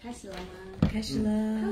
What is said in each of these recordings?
开始了吗？ 开始了。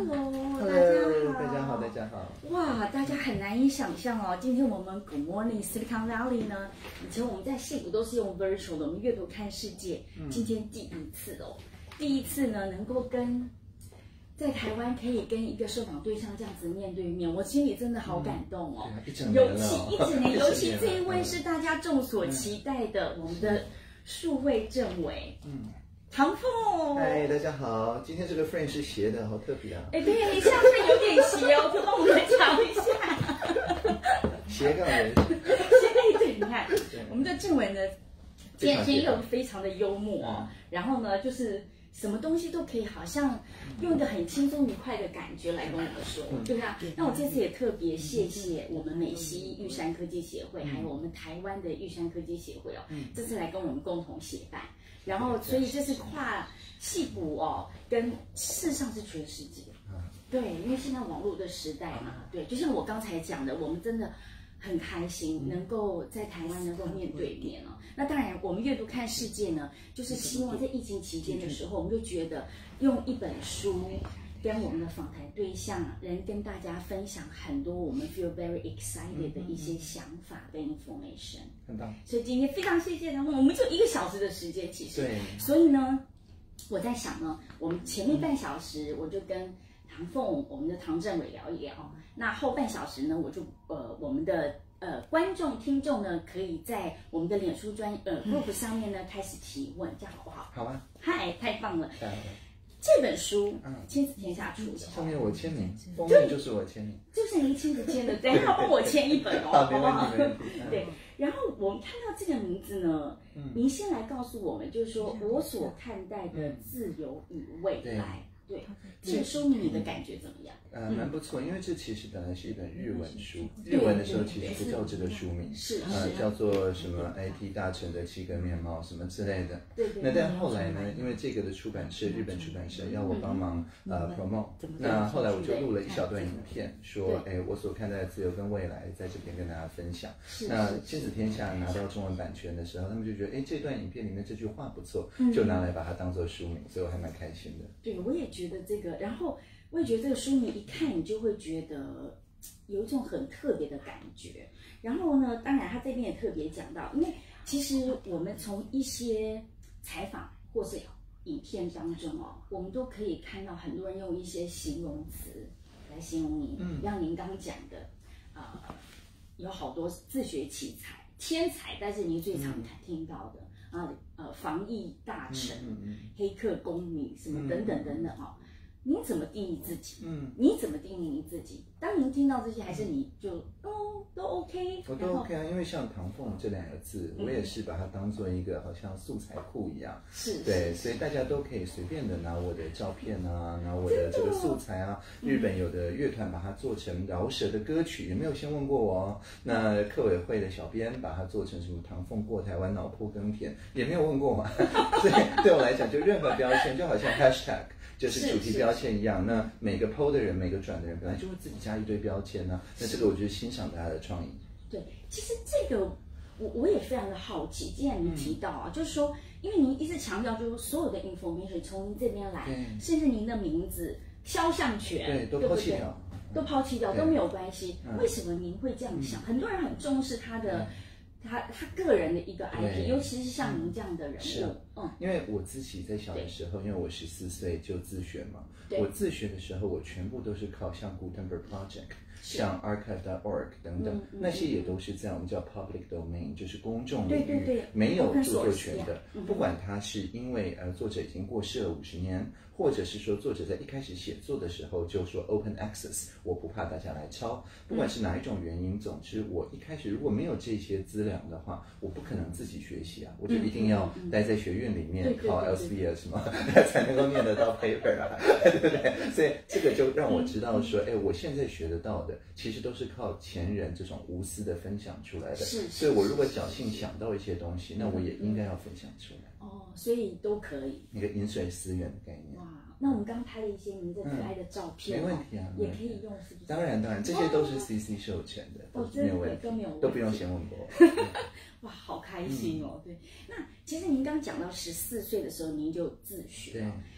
Hello， 大家好，大家好。 哇，大家很难以想象哦，今天我们 Good Morning Silicon Valley 呢，以前我们在矽谷都是用 virtual 的，我们阅读看世界，今天第一次哦，第一次呢能够在台湾可以跟一个受访对象这样子面对面，我心里真的好感动哦。 一整年了， 一整年，尤其这一位是大家众所期待的我们的数位政委，唐凤。 嗨，大家好，今天这个 frame 是斜的，好特别啊。 哎，对，像是有点斜哦，可帮我们讲一下。 斜杠人。 对，你看我们的政委呢，今天又非常的幽默哦，然后呢就是什么东西都可以，好像用一个很轻松愉快的感觉来跟我们说，对吧？那我这次也特别谢谢我们美西玉山科技协会，还有我们台湾的玉山科技协会哦，这次来跟我们共同协办，然后所以这是跨矽谷哦，跟事实上是全世界，对，因为现在网络的时代嘛，对，就像我刚才讲的，我们真的很开心能够在台湾能够面对面哦。那当然，我们阅读看世界呢，就是希望在疫情期间的时候，我们就觉得用一本书跟我们的访谈对象能跟大家分享很多我们 feel very excited 的一些想法跟 information， 很棒。 所以今天非常谢谢他们，我们就1个小时的时间，其实， 对， 所以呢，我在想呢，我们前面半小时我就跟唐凤，我们的唐政委聊一聊，那后半小时呢，我就我们的观众听众呢，可以在我们的脸书group 上面呢开始提问，这样好不好？ 好啊。 嗨，太棒了！ 太好了。 这本书亲子天下出的， 上面我签名，封面就是我签名， 就是您亲自签的，对，他帮我签一本哦， 好不好？ 没问题。 对，然后我们看到这个名字呢，您先来告诉我们，就是说我所看待的自由与未来。对，这个书名你的感觉怎么样？ 蛮不错，因为这其实本来是一本日文书，日文的时候其实不叫这个书名，叫做什么 IT 大臣的7个面貌什么之类的。 对。 那但后来呢，因为这个的出版社，日本出版社要我帮忙promote，那后来我就录了一小段影片，说我所看待的自由跟未来，在这边跟大家分享。那亲子天下拿到中文版权的时候，他们就觉得这段影片里面这句话不错，就拿来把它当做书名，所以我还蛮开心的。 对，我也觉得这个，然后我也觉得这个书名一看你就会觉得有一种很特别的感觉。然后呢，当然他这边也特别讲到，因为其实我们从一些采访或是影片当中哦，我们都可以看到很多人用一些形容词来形容您，像您刚讲的，有好多自学奇才、天才，但是您最常听到的。防疫大臣、黑客公民什么等等等等哦，您怎么定义自己？你怎么定义你自己？当您听到这些，还是你就都 OK？ 我都 OK 啊，因为像唐凤这2个字，我也是把它当做一个好像素材库一样，对，所以大家都可以随便的拿我的照片啊，拿我的这个素材啊。日本有的乐团把它做成饶舌的歌曲，也没有先问过我哦。那客委会的小编把它做成什么唐凤过台湾脑波耕田，也没有问过我。所以对我来讲，就任何标签就好像 hashtag。就是主题标签一样，那每个 PO 的人，每个转的人，本来就会自己加一堆标签呢。那这个我觉得欣赏大家的创意。 对，其实这个我也非常的好奇，既然您提到啊，就是说，因为您一直强调，就是所有的 information 从您这边来，甚至您的名字、肖像权， 对，都抛弃掉， 都抛弃掉都没有关系。为什么您会这样想？很多人很重视他的。他个人的一个 IP， 尤其是像您这样的人物， 因为我自己在小的时候，因为我14岁就自学嘛，我自学的时候，我全部都是靠像 Gutenberg Project， 像 Archive.org 等等，那些也都是在我们叫 public domain， 就是公众领域，没有著作权的，不管他是因为作者已经过世了50年，或者是说作者在一开始写作的时候就说 open access， 我不怕大家来抄，不管是哪一种原因，总之我一开始如果没有这些资料的话，我不可能自己学习啊，我就一定要待在学院里面考 Elsevier 什么才能够念得到 paper 啊，对不对？所以这个就让我知道说，我现在学得到的其实都是靠前人这种无私的分享出来的，所以我如果侥幸想到一些东西，那我也应该要分享出来。 所以都可以。 一个饮水思源的概念。 哇，那我们刚拍了一些您这可爱的照片， 没问题啊， 也可以用，是不是？ 当然，这些都是 CC 授权的，没有问题，都不用先问过。 哇，好开心哦！对，那其实您刚讲到14岁的时候您就自学，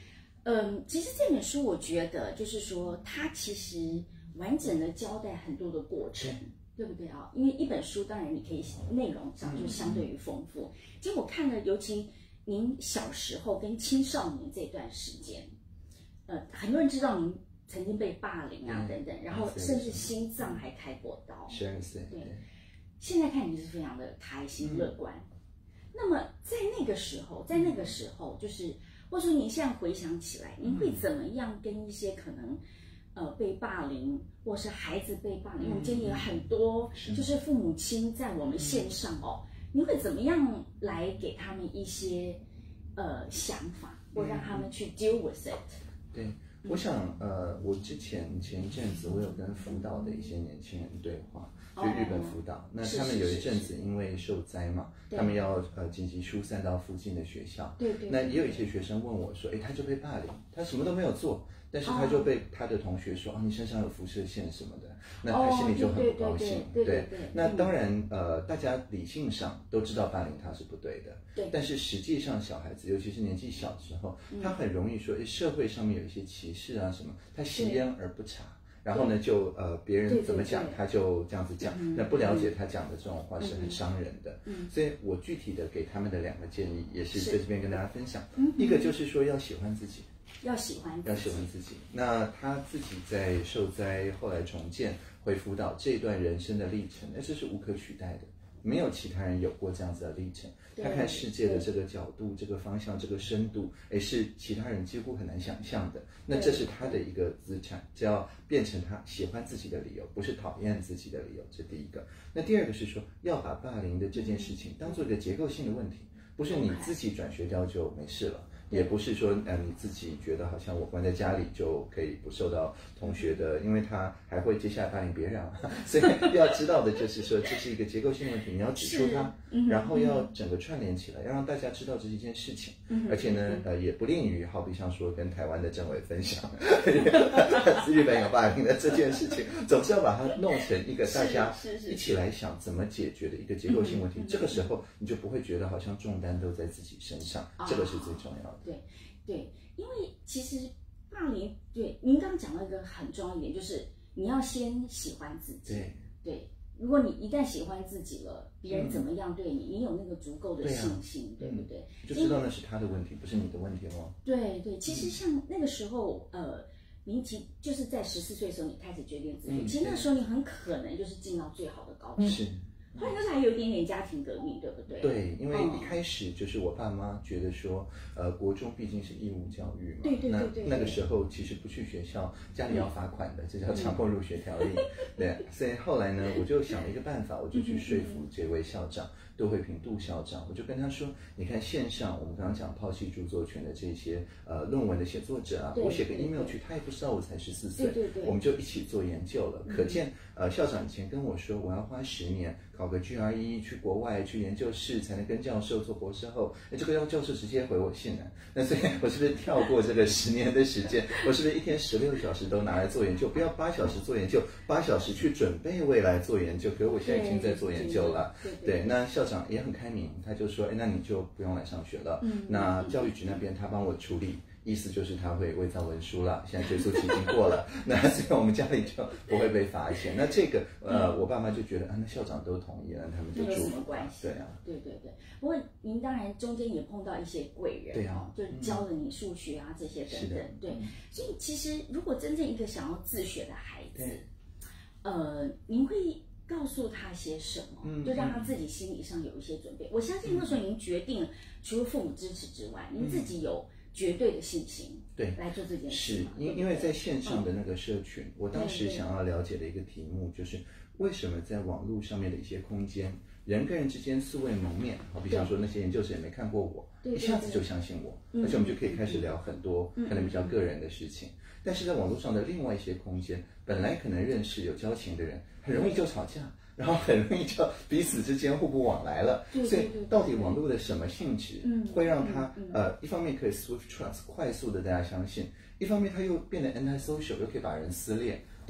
其实这本书我觉得就是说，它其实完整的交代很多的过程，对不对啊？因为一本书当然你可以内容上就相对于丰富。其实我看了，尤其您小时候跟青少年这段时间，很多人知道您曾经被霸凌啊等等，然后甚至心脏还开过刀。 12岁， 对。现在看你是非常的开心乐观。那么在那个时候，就是或者说您现在回想起来，您会怎么样跟一些可能被霸凌，或是孩子被霸凌？因为我们今天有很多就是父母亲在我们线上哦，您会怎么样来给他们一些想法，或让他们去 deal with it？ 对。我想，我前一阵子我有跟辅导的一些年轻人对话，就日本辅导。那他们有一阵子因为受灾嘛，他们要紧急疏散到附近的学校。 对对。 那也有一些学生问我说，他就被霸凌，他什么都没有做，但是他就被他的同学说，你身上有辐射线什么的，那他心里就很不高兴。 对。 那当然，大家理性上都知道霸凌他是不对的。 对。 但是实际上，小孩子尤其是年纪小的时候，他很容易说，社会上面有一些歧视啊什么，他习焉而不察。然后呢，就别人怎么讲，他就这样子讲。那不了解他讲的这种话是很伤人的。所以我具体的给他们的2个建议，也是在这边跟大家分享。一个就是说要喜欢自己，要喜欢自己。那他自己在受灾后来重建回辅导这段人生的历程，这是无可取代的。没有其他人有过这样子的历程，他看世界的这个角度、这个方向、这个深度，是其他人几乎很难想象的。那这是他的一个资产，只要变成他喜欢自己的理由，不是讨厌自己的理由，这第一个。那第二个是说，要把霸凌的这件事情当做一个结构性的问题，不是你自己转学掉就没事了。也不是说你自己觉得好像我关在家里就可以不受到同学的，因为他还会接下来霸凌别人所以要知道的就是说这是一个结构性问题，你要指出它，然后要整个串联起来，要让大家知道这是一件事情。而且呢也不吝于好比像说跟台湾的政委分享日本有霸凌的这件事情，总是要把它弄成一个大家一起来想怎么解决的一个结构性问题。这个时候你就不会觉得好像重担都在自己身上，这个是最重要的。 对，因为其实霸凌，对您刚刚讲到一个很重要一点，就是你要先喜欢自己。对，如果你一旦喜欢自己了，别人怎么样对你，你有那个足够的信心，对不对？ 就知道那是他的问题，不是你的问题哦。 对，其实像那个时候，您就是在14岁的时候，你开始决定自学，其实那时候你很可能就是进到最好的高中。 是。 后来还有一点点家庭革命，对不对？ 对，因为一开始就是我爸妈觉得说，国中毕竟是义务教育嘛，那个时候其实不去学校，家里要罚款的，这叫强迫入学条例。对，所以后来呢，我就想了一个办法，我就去说服这位校长杜慧萍杜校长，我就跟他说，你看线上我们刚刚讲抛弃著作权的这些论文的写作者啊，我写个 email 去，他也不知道我才14岁，我们就一起做研究了。可见校长以前跟我说，我要花10年考个 GRE 去国外去研究室才能跟教授做博士后，这个要教授直接回我信了。那所以我是不是跳过这个10年的时间？我是不是一天16小时都拿来做研究？不要8小时做研究，8小时去准备未来做研究。可是我现在已经在做研究了。对，那校长也很开明，他就说，那你就不用来上学了。那教育局那边他帮我处理。意思就是他会伪造文书了，现在追诉期已经过了，那所以我们家里就不会被罚钱。那这个我爸妈就觉得那校长都同意了，他们就有什么关系？对啊，对。不过您当然中间也碰到一些贵人，就教了你数学啊这些等等。对，所以其实如果真正一个想要自学的孩子，您会告诉他些什么？就让他自己心理上有一些准备。我相信那时候您决定，除了父母支持之外，您自己有绝对的信心，来做这件事。 是因为在线上的那个社群，我当时想要了解的一个题目就是，为什么在网络上面的一些空间，人跟人之间素未谋面，好比方说那些研究者也没看过我，一下子就相信我，而且我们就可以开始聊很多可能比较个人的事情。但是在网络上的另外一些空间，本来可能认识有交情的人，很容易就吵架。然后很容易就彼此之间互不往来了，所以到底网络的什么性质会让他一方面可以 swift trust 快速的大家相信，一方面他又变得 anti-social 又可以把人撕裂，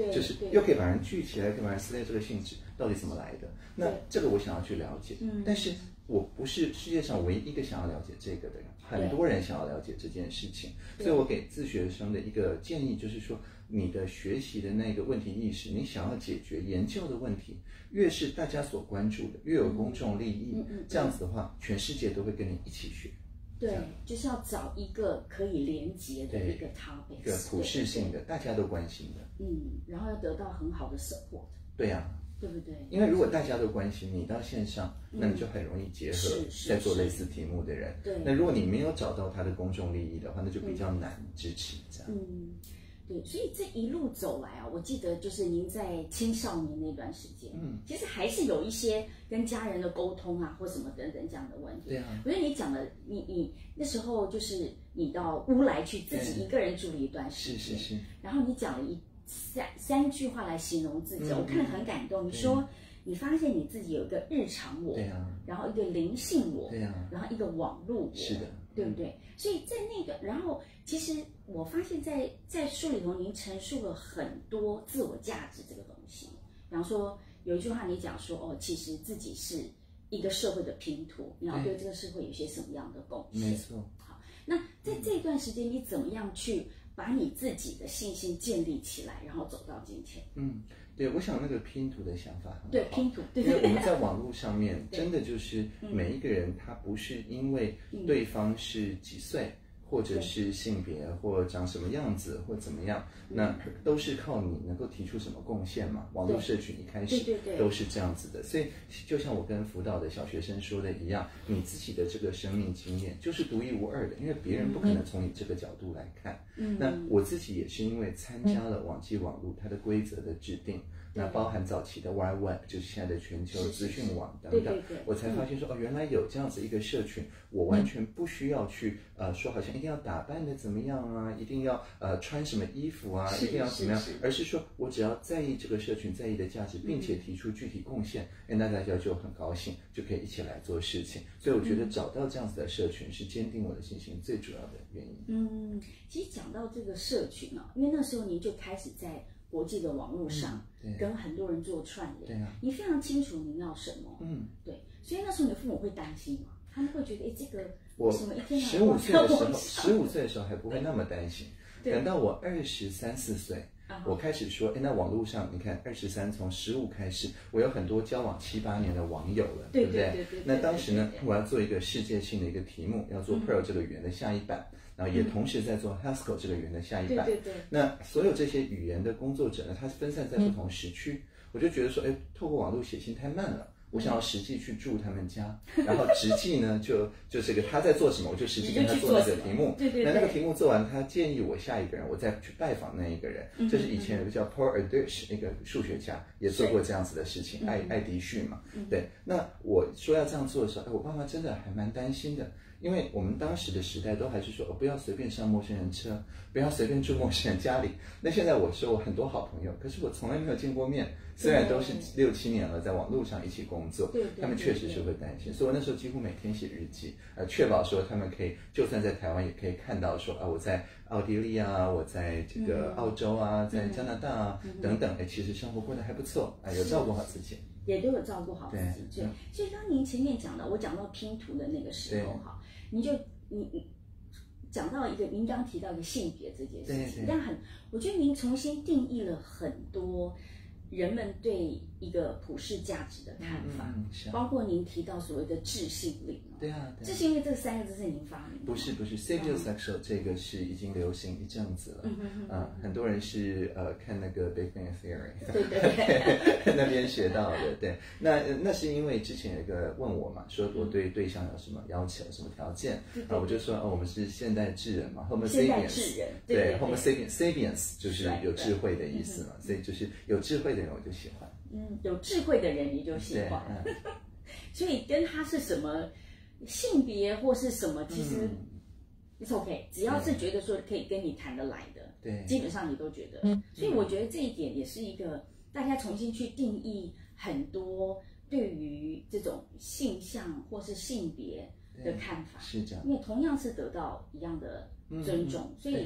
就是又可以把人聚起来，可以把人撕裂这个性质到底怎么来的？那这个我想要去了解，但是我不是世界上唯一一个想要了解这个的人，很多人想要了解这件事情，所以我给自学生的一个建议就是说，你的学习的那个问题意识，你想要解决研究的问题，越是大家所关注的，越有公众利益，这样子的话，全世界都会跟你一起学。 对，就是要找一个可以连接的一个 topic， 一个普适性的，大家都关心的。 然后要得到很好的 support。 对呀， 对不对？ 因为如果大家都关心，你到线上，那你就很容易结合在做类似题目的人。 对。 那如果你没有找到他的公众利益的话，那就比较难支持这样。 对，所以这一路走来啊，我记得就是您在青少年那段时间，其实还是有一些跟家人的沟通啊，或什么等等这样的问题。 对啊， 我觉得你讲的，你那时候就是你到乌来去自己一个人住了一段时间， 是， 然后你讲了三句话来形容自己，我看了很感动。你说你发现你自己有一个日常我， 对啊， 然后一个灵性我， 对啊， 然后一个网络我， 是的， 对不对？所以在那个，然后其实我发现在书里头，您陈述了很多自我价值这个东西。比方说有一句话你讲说，哦，其实自己是一个社会的拼图，你要对这个社会有些什么样的贡献？ 没错。 好，那在这段时间，你怎么样去把你自己的信心建立起来，然后走到今天？ 对，我想那个拼图的想法很好。 对，拼图，对， 因为我们在网络上面，真的就是每一个人，他不是因为对方是几岁，或者是性别，或长什么样子，或怎么样，那都是靠你能够提出什么贡献嘛。网络社群一开始都是这样子的，所以就像我跟辅导的小学生说的一样，你自己的这个生命经验就是独一无二的，因为别人不可能从你这个角度来看。那我自己也是因为参加了网际网络它的规则的制定，那包含早期的 Wide Web， 就是现在的全球资讯网等等，我才发现说，原来有这样子一个社群，我完全不需要去说好像一定要打扮的怎么样啊，一定要穿什么衣服啊，一定要怎么样，而是说我只要在意这个社群在意的价值，并且提出具体贡献，那大家就很高兴，就可以一起来做事情。所以我觉得找到这样子的社群是坚定我的信心最主要的原因。 其实讲到这个社群啊，因为那时候您就开始在国际的网络上跟很多人做串联，你非常清楚您要什么，对，所以那时候你的父母会担心吗？他们会觉得，这个为什么一天 15岁的时候还不会那么担心，等到我23、24岁，我开始说，那网络上你看23从15开始，我有很多交往7、8年的网友了，对不对？那当时呢，我要做一个世界性的一个题目，要做 Perl 这个语言的下一版。然后也同时在做 Haskell 这个语言的下一版。那所有这些语言的工作者呢，他分散在不同时区。我就觉得说，透过网络写信太慢了。我想要实际去住他们家，然后实际呢就这个他在做什么，我就实际跟他做那个题目。那个题目做完，他建议我下一个人，我再去拜访那一个人。这是以前有个叫 Paul Erdős 那个数学家也做过这样子的事情，爱迪逊嘛。对，那我说要这样做的时候，我爸妈真的还蛮担心的。因为我们当时的时代都还是说，不要随便上陌生人车，不要随便住陌生人家里。那现在我说我很多好朋友，可是我从来没有见过面，虽然都是6、7年了，在网络上一起工作，他们确实是会担心。所以我那时候几乎每天写日记，确保说他们可以，就算在台湾也可以看到说我在奥地利啊，我在这个澳洲啊，在加拿大啊等等，其实生活过得还不错，有照顾好自己。 也都有照顾好自己，对。所以刚您前面讲到，我讲到拼图的那个时候哈，你讲到一个，您刚提到一个性别这件事情，但我觉得您重新定义了很多人们对一个普世价值的看法，包括您提到所谓的智性恋。 对啊， 智性恋这3个字是您发明的？ 不是 ，sapiosexual 这个是已经流行一阵子了。很多人是看那个 Big Bang Theory， 对那边学到的。对，那是因为之前有一个问我嘛，说我对对象有什么要求、什么条件，我就说我们是现代智人嘛 ，Homo sapiens， 对 ，Homo sapiens 就是有智慧的意思嘛，所以就是有智慧的人我就喜欢。 有智慧的人你就喜欢。所以跟他是什么性别或是什么，其实 it's OK， 只要是觉得说可以跟你谈得来的，对，基本上你都觉得。所以我觉得这一点也是一个大家重新去定义很多对于这种性向或是性别的看法， 是这样， 因为同样是得到一样的尊重，所以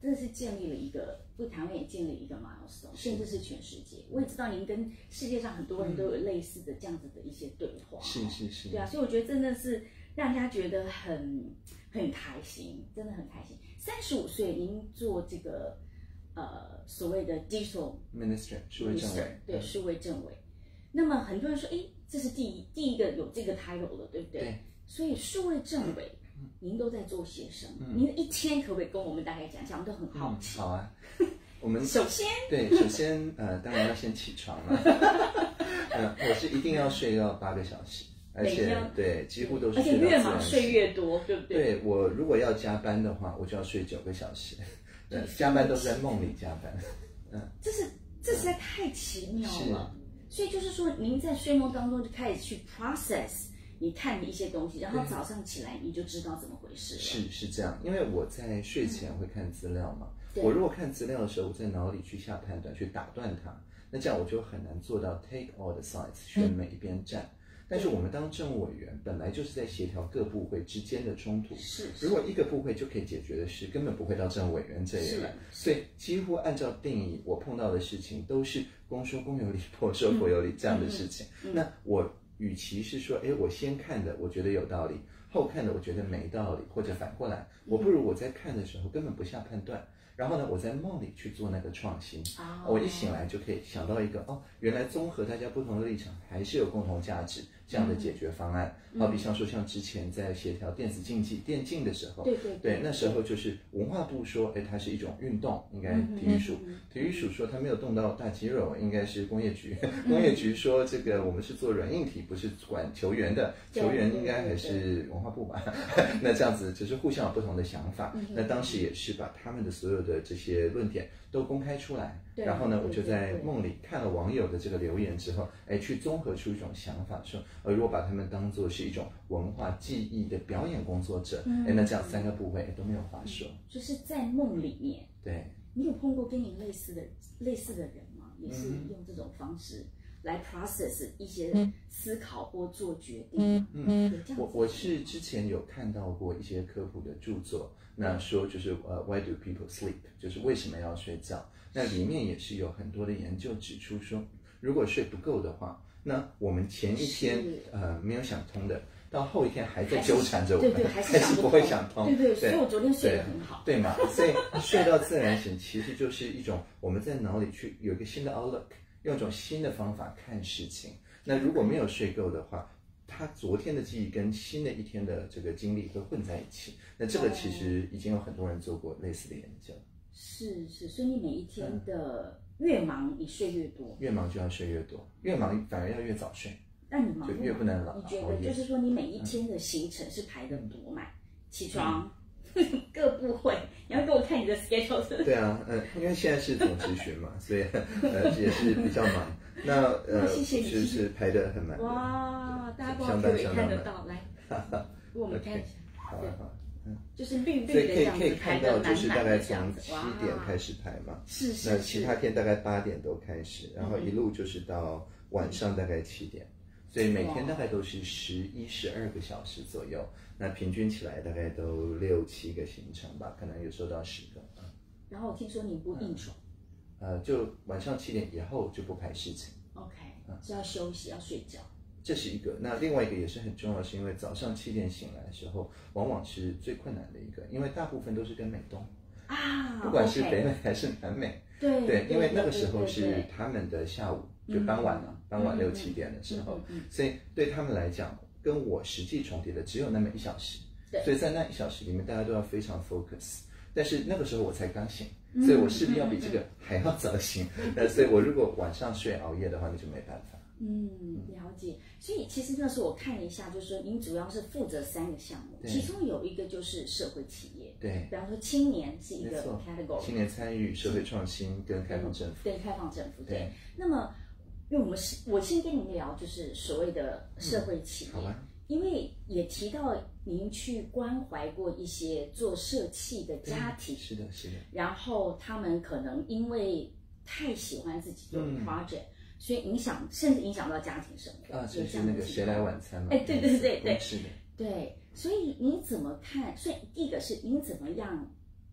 真的是建立了一个，为台湾也建立一个 milestone， 甚至是全世界。我也知道您跟世界上很多人都有类似的这样子的一些对话。 是。 对啊，所以我觉得真的是让人家觉得很开心，真的很开心。35岁您做这个所谓的 digital minister 数位政委， 对，数位政委。那么很多人说，哎，这是第一个有这个 title 的，对不对？对。所以数位政委。您都在做些什么？您一天可不可以跟我们大概讲讲？我们都很好奇。 好啊，我们首先当然要先起床了。我是一定要睡到8个小时，而且对，几乎都是。 而且越忙睡越多，对不对？ 对，我如果要加班的话，我就要睡9个小时。加班都是在梦里加班。 这实在太奇妙了。所以就是说，您在睡梦当中就开始去 process。你看的一些东西，然后早上起来你就知道怎么回事了。是这样，因为我在睡前会看资料嘛。我如果看资料的时候，我在脑里去下判断，去打断它，那这样我就很难做到 take all the sides， 选每一边站。但是我们当政务委员，本来就是在协调各部会之间的冲突。如果一个部会就可以解决的事，根本不会到政务委员这里来。所以几乎按照定义，我碰到的事情都是公说公有理，婆说婆有理这样的事情。那我。与其是说，我先看的我觉得有道理，后看的我觉得没道理，或者反过来，我不如我在看的时候根本不下判断，然后呢，我在梦里去做那个创新。我一醒来就可以想到一个原来综合大家不同的立场，还是有共同价值这样的解决方案。好比像之前在协调电子竞技电竞的时候，对，那时候就是文化部说，它是一种运动，应该体育署，体育署说它没有动到大肌肉，应该是工业局，工业局说这个我们是做软硬体，不是管球员的，球员应该还是文化部吧？那这样子只是互相有不同的想法。那当时也是把他们的所有的这些论点都公开出来，然后呢，我就在梦里看了网友的这个留言之后，去综合出一种想法，说，如果把他们当作是一种文化技艺的表演工作者，那这样3个部会都没有话说。 就是在梦里面， 对， 你有碰过跟你类似的人吗？也是用这种方式来 process 一些思考或做决定。 我是之前有看到过一些科普的著作，那说就是why do people sleep， 就是为什么要睡觉？那里面也是有很多的研究指出说，如果睡不够的话，那我们前一天没有想通的，到后一天还在纠缠着我们， 对， 还是不会想通。 对，所以我昨天睡得很好。 对嘛？所以睡到自然醒，其实就是一种我们在脑里去有一个新的 outlook， 用一种新的方法看事情。那如果没有睡够的话，他昨天的记忆跟新的一天的这个经历会混在一起。那这个其实已经有很多人做过类似的研究。 是，所以你每一天的越忙，你睡越多。 越忙就要睡越多，越忙反而要越早睡。 那你忙就越不能老。 你觉得就是说，你每一天的行程是排得多满？起床，各部会，你要给我看你的 schedule。 对啊，因为现在是总咨询嘛，所以也是比较忙。那谢谢你， 是排得很满。 哇，大家不知道可不可以看得到？来，给我们看一下。 好。 就是绿绿的这样子， 可以看到，就是大概从7点开始排嘛， 是。 那其他天大概8点都开始，然后一路就是到晚上大概7点，所以每天大概都是11、12个小时左右，那平均起来大概都6、7个行程吧，可能有时候到10个。 然后我听说你不应酬， 就晚上7点以后就不排事情。 OK， 是要休息，要睡觉。 这是一个，那另外一个也是很重要，是因为早上7点醒来的时候，往往是最困难的一个，因为大部分都是跟美东不管是北美还是南美，对，因为那个时候是他们的下午，就傍晚了，傍晚6、7点的时候，所以对他们来讲，跟我实际重叠的只有那么1小时，所以在那1小时里面，大家都要非常 focus。但是那个时候我才刚醒，所以我势必要比这个还要早醒，所以我如果晚上睡熬夜的话，那就没办法。 了解。所以其实那时候我看了一下，就是说您主要是负责3个项目，其中有一个就是社会企业， 对， 比方说青年是一个 category， 青年参与、社会创新跟开放政府， 对，开放政府，对。那么，因为我先跟您聊，就是所谓的社会企业， 好吧？ 因为也提到您去关怀过一些做社企的家庭， 是的。 然后他们可能因为太喜欢自己做 project。所以甚至影响到家庭生活就是那个谁来晚餐嘛？ 对， 是的， 对。所以你怎么看？所以第一个是您怎么样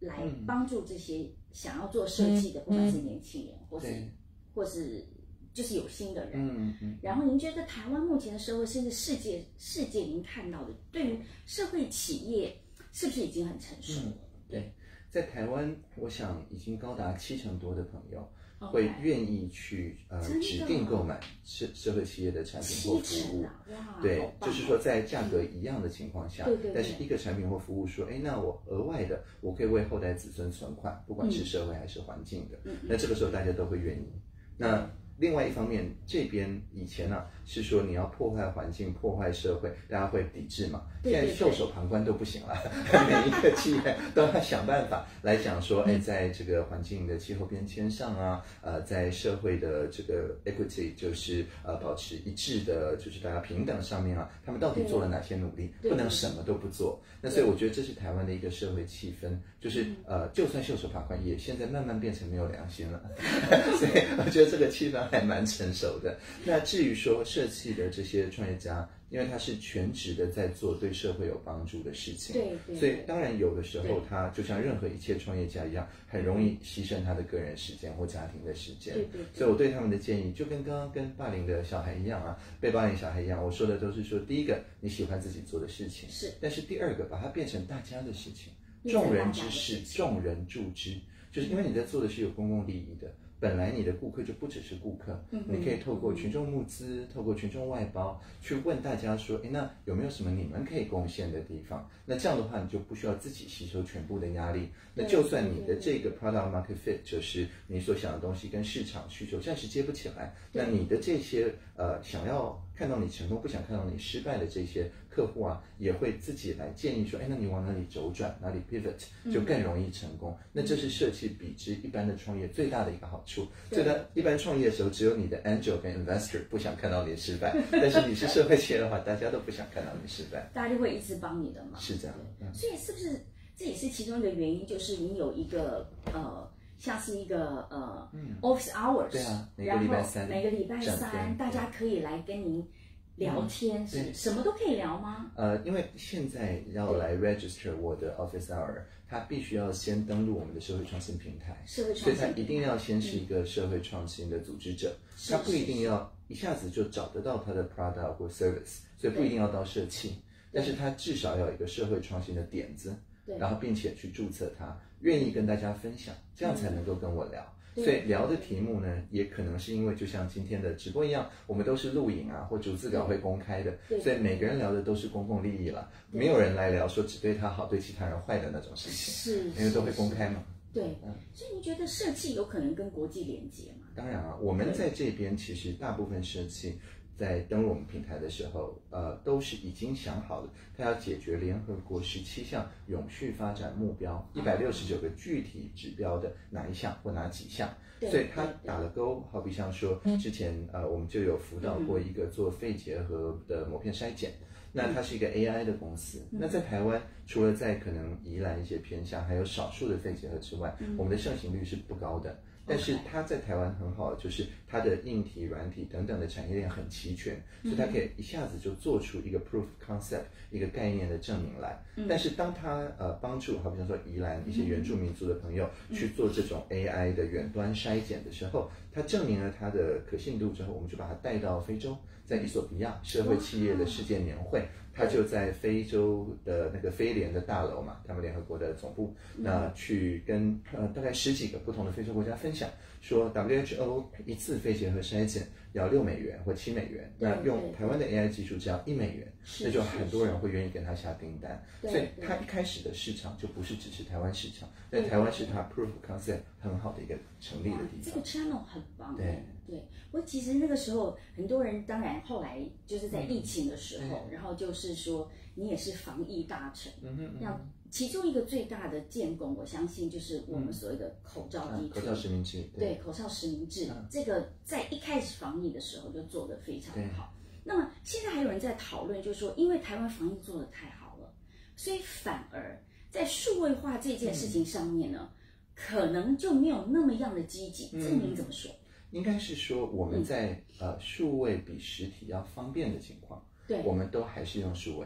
来帮助这些想要做设计的，不管是年轻人或是就是有心的人。然后您觉得台湾目前的社会，甚至世界您看到的，对于社会企业是不是已经很成熟了？ 对，在台湾，我想已经高达70%多的朋友会愿意去指定购买社会企业的产品或服务。对，就是说在价格一样的情况下，但是一个产品或服务说，那我额外的我可以为后代子孙存款，不管是社会还是环境的，那这个时候大家都会愿意。那另外一方面，这边以前是说你要破坏环境、破坏社会，大家会抵制嘛。现在袖手旁观都不行了，每一个企业都要想办法来讲说，在这个环境的气候变迁上在社会的这个 equity， 就是保持一致的，就是大家平等上面他们到底做了哪些努力？不能什么都不做。那所以我觉得这是台湾的一个社会气氛，就是就算袖手旁观，也现在慢慢变成没有良心了。所以我觉得这个气氛还蛮成熟的。那至于说社企的这些创业家，因为他是全职的在做对社会有帮助的事情，所以当然有的时候他就像任何一切创业家一样，很容易牺牲他的个人时间或家庭的时间。所以我对他们的建议就跟刚刚跟霸凌的小孩一样被霸凌小孩一样，我说的都是说，第一个你喜欢自己做的事情，但是第二个把它变成大家的事情，众人之事，众人助之，就是因为你在做的是有公共利益的。本来你的顾客就不只是顾客，你可以透过群众募资，透过群众外包，去问大家说，那有没有什么你们可以贡献的地方？那这样的话，你就不需要自己吸收全部的压力。那就算你的这个 product market fit， 就是你所想的东西跟市场需求暂时接不起来，那你的这些想要看到你成功，不想看到你失败的这些客户也会自己来建议说，那你往哪里周转，哪里 pivot 就更容易成功。那这是社企比之一般的创业最大的一个好处。这个一般创业的时候，只有你的 angel 跟 investor 不想看到你失败，但是你是社会企业的话，大家都不想看到你失败， 大家就会一直帮你的嘛。 是这样。 所以是不是这也是其中一个原因，就是你有一个像是一个office hours， 对啊，每个礼拜三大家可以来跟您聊天，什么都可以聊吗？ 因为现在要来 register 我的 office hour， 他必须要先登录我们的社会创新平台，所以他一定要先是一个社会创新的组织者，他不一定要一下子就找得到他的 product 或 service， 所以不一定要到社企，但是他至少要有一个社会创新的点子，然后并且去注册他，愿意跟大家分享，这样才能够跟我聊。所以聊的题目呢，也可能是因为就像今天的直播一样，我们都是录影或逐字稿会公开的，所以每个人聊的都是公共利益了，没有人来聊说只对他好对其他人坏的那种事情，因为都会公开嘛。 对，所以你觉得社企有可能跟国际连接吗？ 当然我们在这边其实大部分社企在登录我们平台的时候，都是已经想好了，它要解决联合国17项永续发展目标，169个具体指标的哪一项或哪几项，所以它打了勾。好比像说，之前我们就有辅导过一个做肺结核的膜片筛检，那它是一个 AI 的公司。那在台湾，除了在可能宜兰一些偏向，还有少数的肺结核之外，我们的盛行率是不高的。但是它在台湾很好，就是它的硬体、软体等等的产业链很齐全，所以它可以一下子就做出一个 proof concept， 一个概念的证明来。但是当它帮助，好比方说宜兰一些原住民族的朋友去做这种 AI 的远端筛检的时候，它证明了它的可信度之后，我们就把它带到非洲，在伊索比亚社会企业的世界年会，他就在非洲的那个非联的大楼嘛，他们联合国的总部，那去跟大概10几个不同的非洲国家分享，说 WHO 一次肺结核筛检要$6或$7，那用台湾的 AI 技术只要$1，那就很多人会愿意跟他下订单。所以他一开始的市场就不是只是台湾市场，但台湾是他 proof concept 很好的一个成立的地方。 这个 channel 很棒。 对。 我其实那个时候很多人，当然后来就是在疫情的时候，然后就是说你也是防疫大臣，那其中一个最大的建功，我相信就是我们所谓的口罩地图， 口罩实名制， 对，口罩实名制，这个在一开始防疫的时候就做得非常好。那么现在还有人在讨论，就是说因为台湾防疫做得太好了，所以反而在数位化这件事情上面呢，可能就没有那么样的积极。这您怎么说？ 应该是说我们在数位比实体要方便的情况，我们都还是用数位。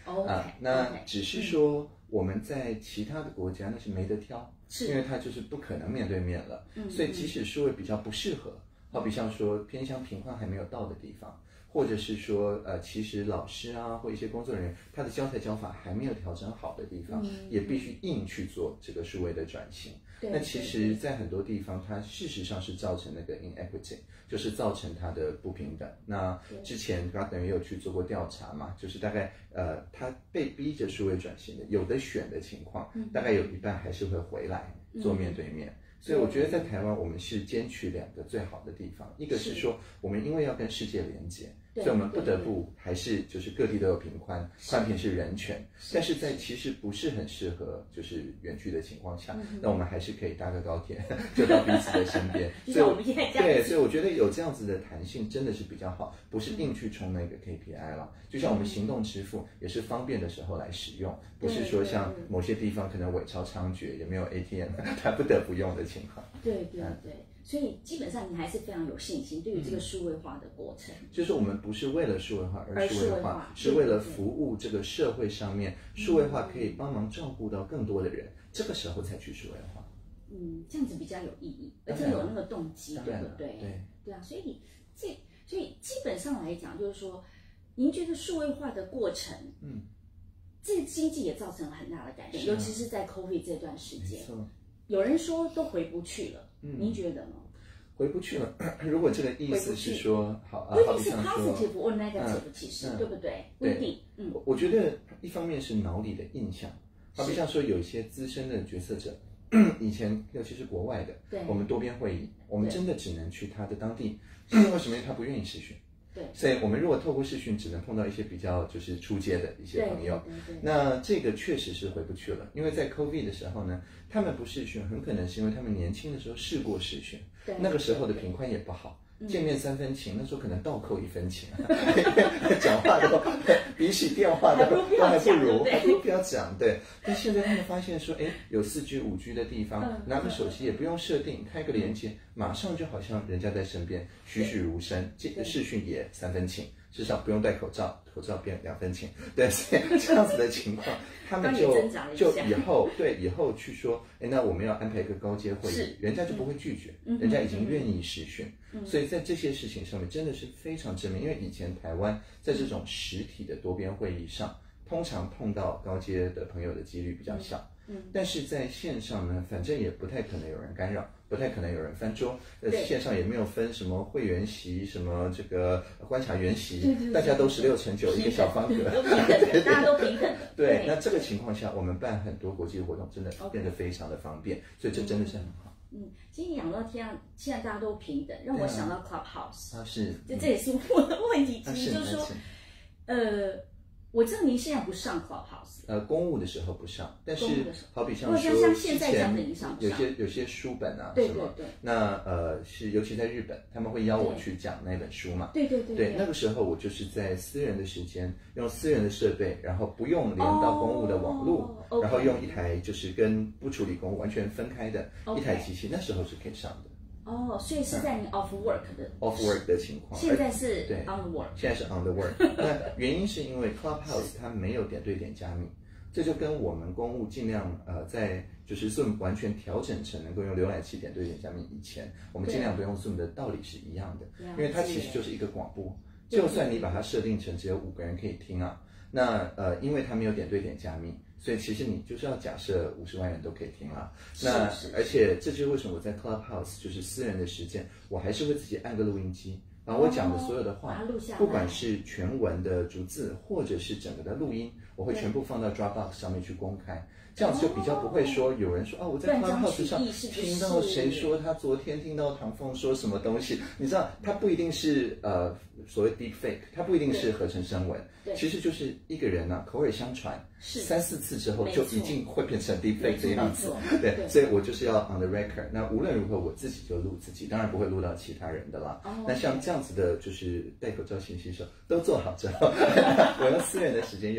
那只是说我们在其他的国家那是没得挑，因为它就是不可能面对面了，所以即使数位比较不适合，好比像说偏向贫困还没有到的地方，或者是说其实老师啊或一些工作人员他的教材教法还没有调整好的地方，也必须硬去做这个数位的转型。那其实在很多地方它事实上是造成那个 inequity， 就是造成它的不平等。那之前 Gartner 也有去做过调查嘛，就是大概他被逼着数位转型的有的选的情况，大概有一半还是会回来做面对面。所以我觉得在台湾我们是兼取两个最好的地方，一个是说我们因为要跟世界连接，所以我们不得不还是就是各地都有频宽，宽频是人权，但是在其实不是很适合就是远距的情况下，那我们还是可以搭个高铁就到彼此的身边。 所以我们现在对，所以我觉得有这样子的弹性真的是比较好，不是硬去冲那个 KPI 了。就像我们行动支付也是方便的时候来使用，不是说像某些地方可能伪钞猖獗，也没有 ATM， 他不得不用的情况。 对，所以基本上你还是非常有信心对于这个数位化的过程。 就是我们不是为了数位化而数位化，是为了服务这个社会上面，数位化可以帮忙照顾到更多的人，这个时候才去数位化。 这样子比较有意义，而且有那个动机，对不对？对啊，所以基本上来讲，就是说，您觉得数位化的过程，这个经济也造成了很大的改变，尤其是在 COVID 这段时间，有人说都回不去了，您觉得呢？ 回不去了。如果这个意思是说， 不一定是 positive or negative，其实对不对？不一定。 我觉得一方面是脑里的印象，好比像说有一些资深的决策者。以前尤其是国外的，我们多边会议，我们真的只能去他的当地，为什么？因为他不愿意视讯，所以我们如果透过视讯，只能碰到一些比较就是出街的一些朋友，那这个确实是回不去了。因为在 COVID 的时候呢，他们不视讯，很可能是因为他们年轻的时候试过视讯，那个时候的频宽也不好。见面3分情，那时候可能倒扣1分情，讲话都比起电话都还不如，还不如不要讲。对，但现在他们发现说，有4G、5G 的地方，拿个手机也不用设定，开个连接，马上就好像人家在身边，栩栩如生。视讯也3分情，至少不用戴口罩，口罩变2分情。对，所以这样子的情况，他们就以后去说，那我们要安排一个高阶会议，人家就不会拒绝，人家已经愿意视讯。所以在这些事情上面真的是非常正面，因为以前台湾在这种实体的多边会议上，通常碰到高阶的朋友的几率比较小，但是在线上呢，反正也不太可能有人干扰，不太可能有人翻桌，线上也没有分什么会员席、什么这个观察员席，大家都16:9一个小方格， 大家都平等的。 对，那这个情况下，我们办很多国际活动真的变得非常的方便，所以这真的是很好。 其实讲到现在大家都平等，让我想到 Clubhouse 是， 这也是我的问题之一，就是说，我知道您现在不上 Clubhouse， 公务的时候不上，但是好比像说像现在这样的你上不上？ 有些书本啊， 对， 那是尤其在日本，他们会邀我去讲那本书嘛，对，那个时候我就是在私人的时间，用私人的设备，然后不用连到公务的网络，然后用一台就是跟不处理公务完全分开的一台机器，那时候是可以上的。 所以是在你 off work 的情况， 现在是 on the work， 现在是 on the work。那原因是因为 Clubhouse 它没有点对点加密，这就跟我们公务尽量在就是 Zoom 完全调整成能够用浏览器点对点加密以前，我们尽量不用 Zoom 的道理是一样的，因为它其实就是一个广播，就算你把它设定成只有5个人可以听啊，那因为它没有点对点加密。所以其实你就是要假设50万人都可以听啊，那而且这就是为什么我在 Clubhouse 就是私人的时间，我还是会自己按个录音机，把我讲的所有的话，不管是全文的逐字或者是整个的录音，我会全部放到 Dropbox 上面去公开。这样子就比较不会说有人说我在 Clubhouse 上听到谁说他昨天听到唐凤说什么东西，你知道他不一定是所谓 deep fake， 他不一定是合成声纹，其实就是一个人口耳相传，3-4次之后就已经会变成 deep fake 的样子。对，所以我就是要 on the record。那无论如何我自己就录自己，当然不会录到其他人的啦。那像这样子的，就是戴口罩、勤洗手都做好之后，我用私人的时间有时候会用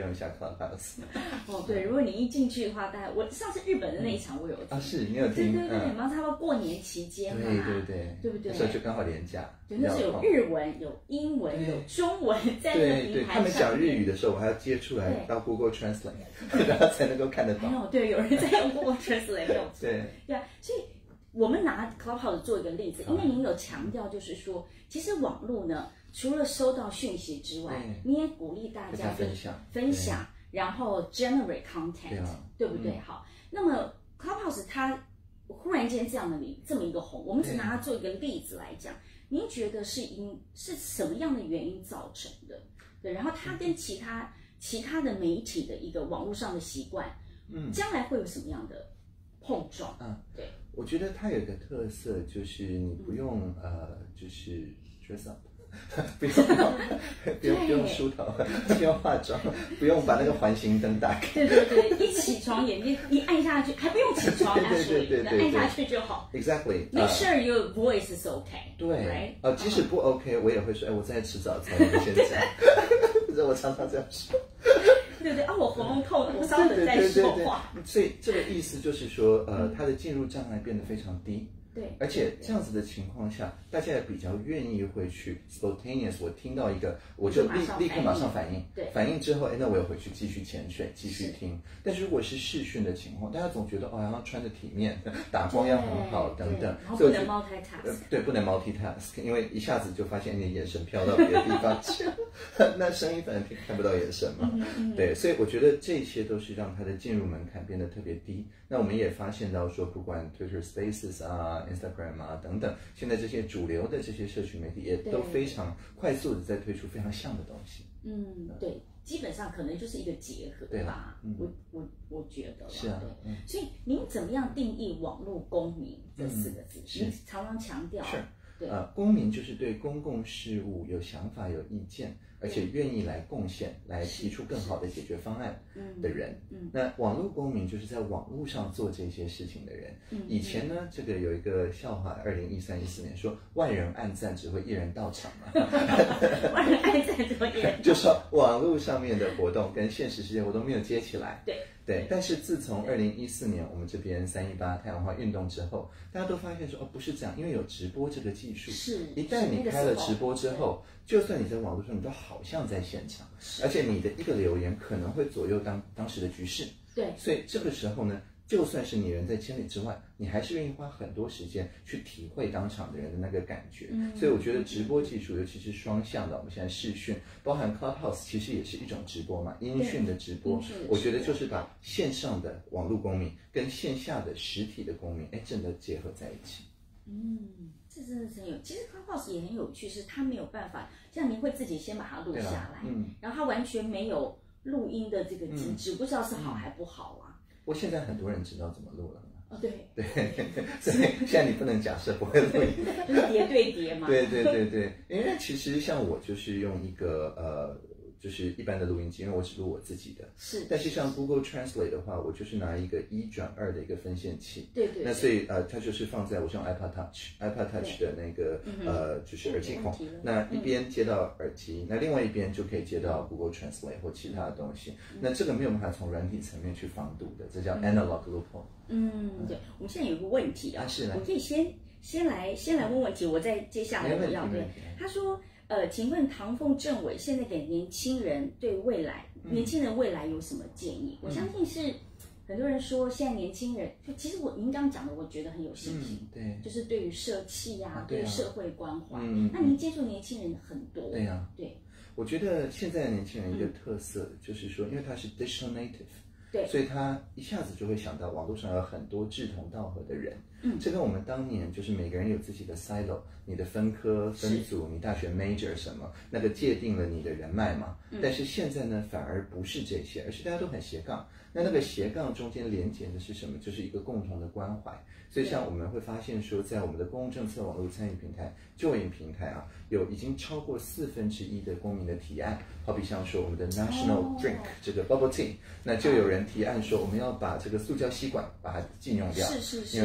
用一下 Clubhouse。 哦，对，如果你一进去的话，大概我上次日本的那一场我有听啊，是你有听？ 对，然后差不多过年期间嘛，对不对？ 那时候就刚好连假。 对，那是有日文、有英文、有中文在那个平台上。 他们讲日语的时候，我还要接出来到 Google Translate， 然后才能够看得懂。 对，有人在用 Google Translate 没有错。 对啊，所以我们拿 Clubhouse 做一个例子，因为您有强调，就是说，其实网络呢，除了收到讯息之外，你也鼓励大家分享，然后 generate content， 对不对？好，那么 Clubhouse 它忽然间这么一个红，我们只拿它做一个例子来讲，您觉得是什么样的原因造成的？对，然后它跟其他的媒体的一个网络上的习惯，将来会有什么样的碰撞？对， 我觉得它有一个特色，就是你不用就是 dress up。不用梳头，不用化妆，不用把那个环形灯打开。 对，一起床眼睛一按下去，还不用起床，对，按下去就好。 Exactly. Make sure your voice is okay. 对，即使不 OK， 我也会说，我在吃早餐，我先讲。我常常这样说。 对，我喉咙痛，我稍等再说话。 所以这个意思就是说，它的进入障碍变得非常低。 对， 而且这样子的情况下，大家也比较愿意会去 spontaneous。我听到一个，我就立刻马上反应。 对， 反应之后，那我也回去继续潜水，继续听。但是如果是视讯的情况，大家总觉得好像穿得体面，打光要很好等等， 然后不能 multitask。 对，不能 multitask， 因为一下子就发现你的眼神飘到别的地方去，那声音反正看不到眼神嘛。对，所以我觉得这些都是让它的进入门槛变得特别低。那我们也发现到说，不管 Twitter Spaces 啊、Instagram 啊等等，现在这些主流的这些社群媒体也都非常快速的在推出非常像的东西。 对，基本上可能就是一个结合吧。我觉得是啊。 所以您怎么样定义网络公民这4个字？你常常强调。 是。公民就是对公共事务有想法、有意见，而且愿意来贡献、来提出更好的解决方案的人。那网络公民就是在网络上做这些事情的人。以前呢，这个有一个笑话，2013、14年说万人按赞只会1人到场嘛。 万人按赞只会1人， 就说网络上面的活动跟现实世界活动没有接起来。对，但是自从2014年我们这边318太阳花运动之后，大家都发现说不是这样，因为有直播这个技术，一旦你开了直播之后，就算你在网络上，你都好像在现场，而且你的一个留言可能会左右当时的局势。 对， 所以这个时候呢，就算是你人在千里之外，你还是愿意花很多时间去体会当场的人的那个感觉。所以我觉得直播技术，尤其是双向的，我们现在视讯，包含 Clubhouse 其实也是一种直播嘛，音讯的直播。我觉得就是把线上的网络公民跟线下的实体的公民，真的结合在一起。 这真的是很有。其实 Clubhouse 也很有趣，是它没有办法，像您会自己先把它录下来，然后它完全没有录音的这个机制，不知道是好还不好啊。 不过现在很多人知道怎么录了。 对， 所以现在你不能假设不会录音， 就是叠对叠嘛。 对，因为其实像我就是用一个就是一般的录音机，因为我只录我自己的。但是像 Google Translate 的话，我就是拿一个1:2的一个分线器。 对。 那所以它就是放在我是用 iPod Touch 的那个就是耳机孔，那一边接到耳机，那另外一边就可以接到 Google Translate 或其他的东西。那这个没有办法从软体层面去防堵的，这叫 analog loophole。 对，我们现在有一个问题啊， 是我可以先来问问题，我再接下来我要对。他说，请问唐凤政委现在给年轻人对未来，年轻人未来有什么建议？我相信是很多人说现在年轻人，就其实您刚刚讲的，我觉得很有信心。 对， 就是对于社企对于社会关怀。那您接触年轻人很多。对， 我觉得现在的年轻人一个特色就是说，因为他是 digital native。所以他一下子就会想到网络上有很多志同道合的人。这跟我们当年就是每个人有自己的 silo， 你的分科分组，你大学 major 什么，那个界定了你的人脉嘛。但是现在呢，反而不是这些，而是大家都很斜杠。那个斜杠中间连接的是什么？就是一个共同的关怀。所以像我们会发现说，在我们的公共政策网络参与平台、就业平台啊，有已经超过1/4的公民的提案。好比像说我们的 national drink 这个 bubble tea， 那就有人提案说我们要把这个塑胶吸管把它禁用掉，因为会造成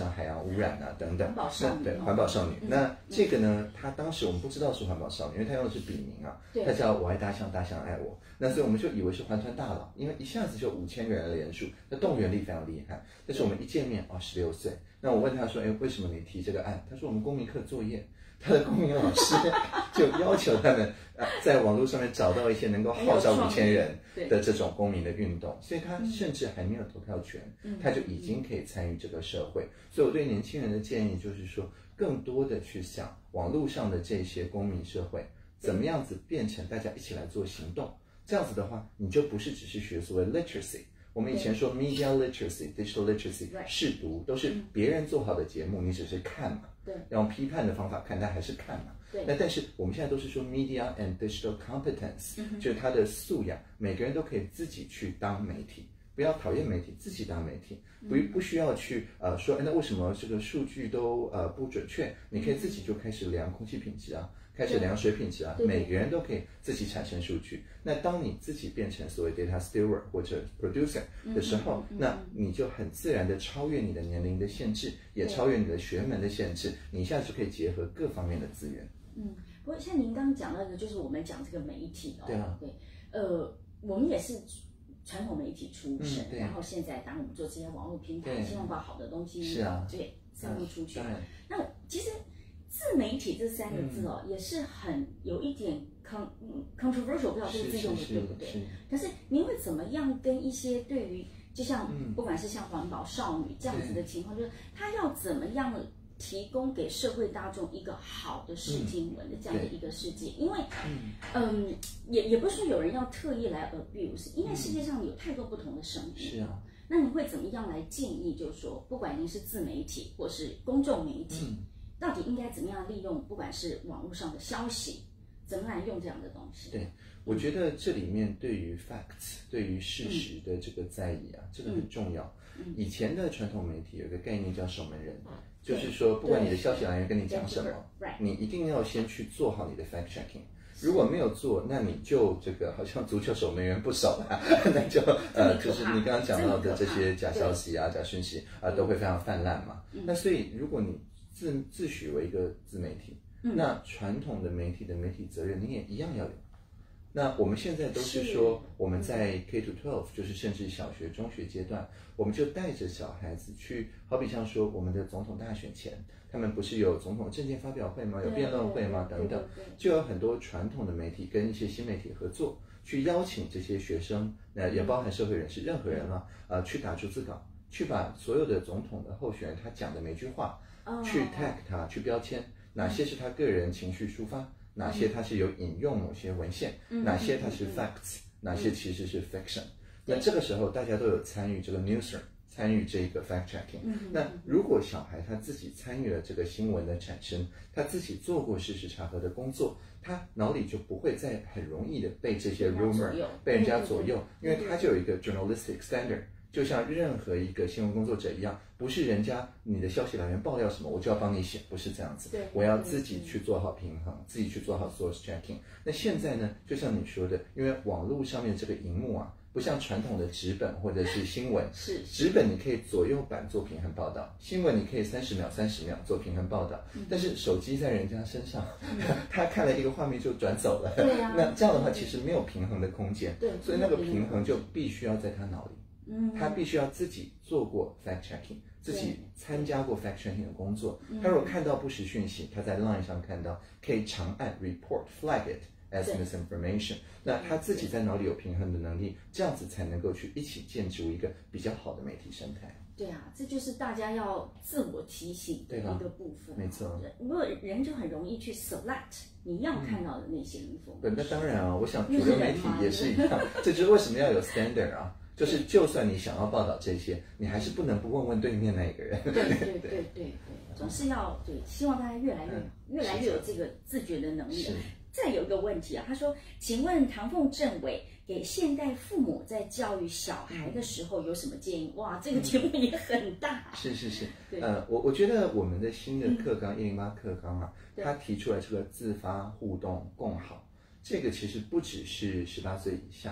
响海洋污染啊等等。 环保少女， 对，环保少女。那这个呢，她当时我们不知道是环保少女，因为她用的是笔名啊，她叫我爱大象，大象爱我。那所以我们就以为是环团大佬，因为一下子就5000个人的连署，那动员力非常厉害。但是我们一见面16岁，那我问他说，为什么你提这个案？他说我们公民课作业。他的公民老师就要求他们在网络上面找到一些能够号召5000人的这种公民的运动，所以他甚至还没有投票权，他就已经可以参与这个社会。所以我对年轻人的建议就是说，更多的去想网络上的这些公民社会怎么样子变成大家一起来做行动，这样子的话，你就不是只是学所谓 literacy。我们以前说 media literacy、digital literacy 视读都是别人做好的节目，你只是看嘛，用批判的方法看，但还是看嘛。那但是我们现在都是说 media and digital competence，就是他的素养，每个人都可以自己去当媒体，不要讨厌媒体，自己当媒体，不需要去说，那为什么这个数据都不准确？你可以自己就开始量空气品质啊。开始量水品质啊，每个人都可以自己产生数据。那当你自己变成所谓 data steward 或者 producer 的时候，那你就很自然的超越你的年龄的限制，也超越你的学门的限制，你一下子就可以结合各方面的资源。 不过像您刚刚讲到的，就是我们讲这个媒体对啊， 我们也是传统媒体出身，然后现在当我们做这些网络平台，希望把好的东西散布出去。那其实自媒体这3个字也是很有一点 controversial， 不知道这个字用的对不对？可是您会怎么样跟一些对于就像不管是像环保少女这样子的情况，就是他要怎么样提供给社会大众一个好的视听闻的这样的一个世界？因为也不是说有人要特意来 abuse， 因为世界上有太多不同的声音。 是啊。 那你会怎么样来建议？就是说，不管您是自媒体或是公众媒体，到底应该怎么样利用，不管是网络上的消息，怎么来用这样的东西？ 对，我觉得这里面对于 facts， 对于事实的这个在意啊，这个很重要。以前的传统媒体有一个概念叫守门人，就是说，不管你的消息来源跟你讲什么，你一定要先去做好你的 fact checking。如果没有做，那你就这个好像足球守门员不守了，那就就是你刚刚讲到的这些假消息啊、假讯息都会非常泛滥嘛。那所以如果你自诩为一个自媒体，那传统的媒体的媒体责任你也一样要有。那我们现在都是说，我们在 K-12， 就是甚至小学、中学阶段，我们就带着小孩子去，好比像说我们的总统大选前，他们不是有总统政见发表会吗？有辩论会吗？等等，就有很多传统的媒体跟一些新媒体合作，去邀请这些学生，也包含社会人士，任何人了，去打逐字稿，去把所有的总统的候选人他讲的每句话，去 tag 他，去标签，哪些是他个人情绪抒发。哪些它是有引用某些文献，哪些它是 facts，哪些其实是 fiction。那这个时候大家都有参与这个 newsroom， 参与这个 fact checking。那如果小孩他自己参与了这个新闻的产生，他自己做过事实查核的工作，他脑里就不会再很容易的被这些 rumor 被人家左右，因为他就有一个 journalistic standard。就像任何一个新闻工作者一样，不是人家你的消息来源爆料什么，我就要帮你写，不是这样子。我要自己去做好平衡，自己去做好 source checking。那现在呢，就像你说的，因为网络上面这个荧幕啊，不像传统的纸本或者是新闻，纸本你可以左右版做平衡报道，新闻你可以30秒做平衡报道，但是手机在人家身上，他看了一个画面就转走了。那这样的话其实没有平衡的空间，所以那个平衡就必须要在他脑里。他必须要自己做过 fact checking， 自己参加过 fact checking 的工作。他如果看到不实讯息，他在 line 上看到，可以长按 report flag it as misinformation。那他自己在脑里有平衡的能力，这样子才能够去一起建筑一个比较好的媒体生态。 对啊，这就是大家要自我提醒的一个部分。 没错， 如果人就很容易去 select 你要看到的那些 information。 那当然啊，我想主流媒体也是一样，这就是为什么要有 standard 啊。就是就算你想要报道这些，你还是不能不问问对面那个人。 对，总是要希望大家越来越有这个自觉的能力。再有一个问题啊，他说，请问唐凤政委给现代父母在教育小孩的时候有什么建议？哇，这个题目也很大。 是，我觉得我们的新的课纲108课纲啊，他提出来这个自发互动共好，这个其实不只是18岁以下。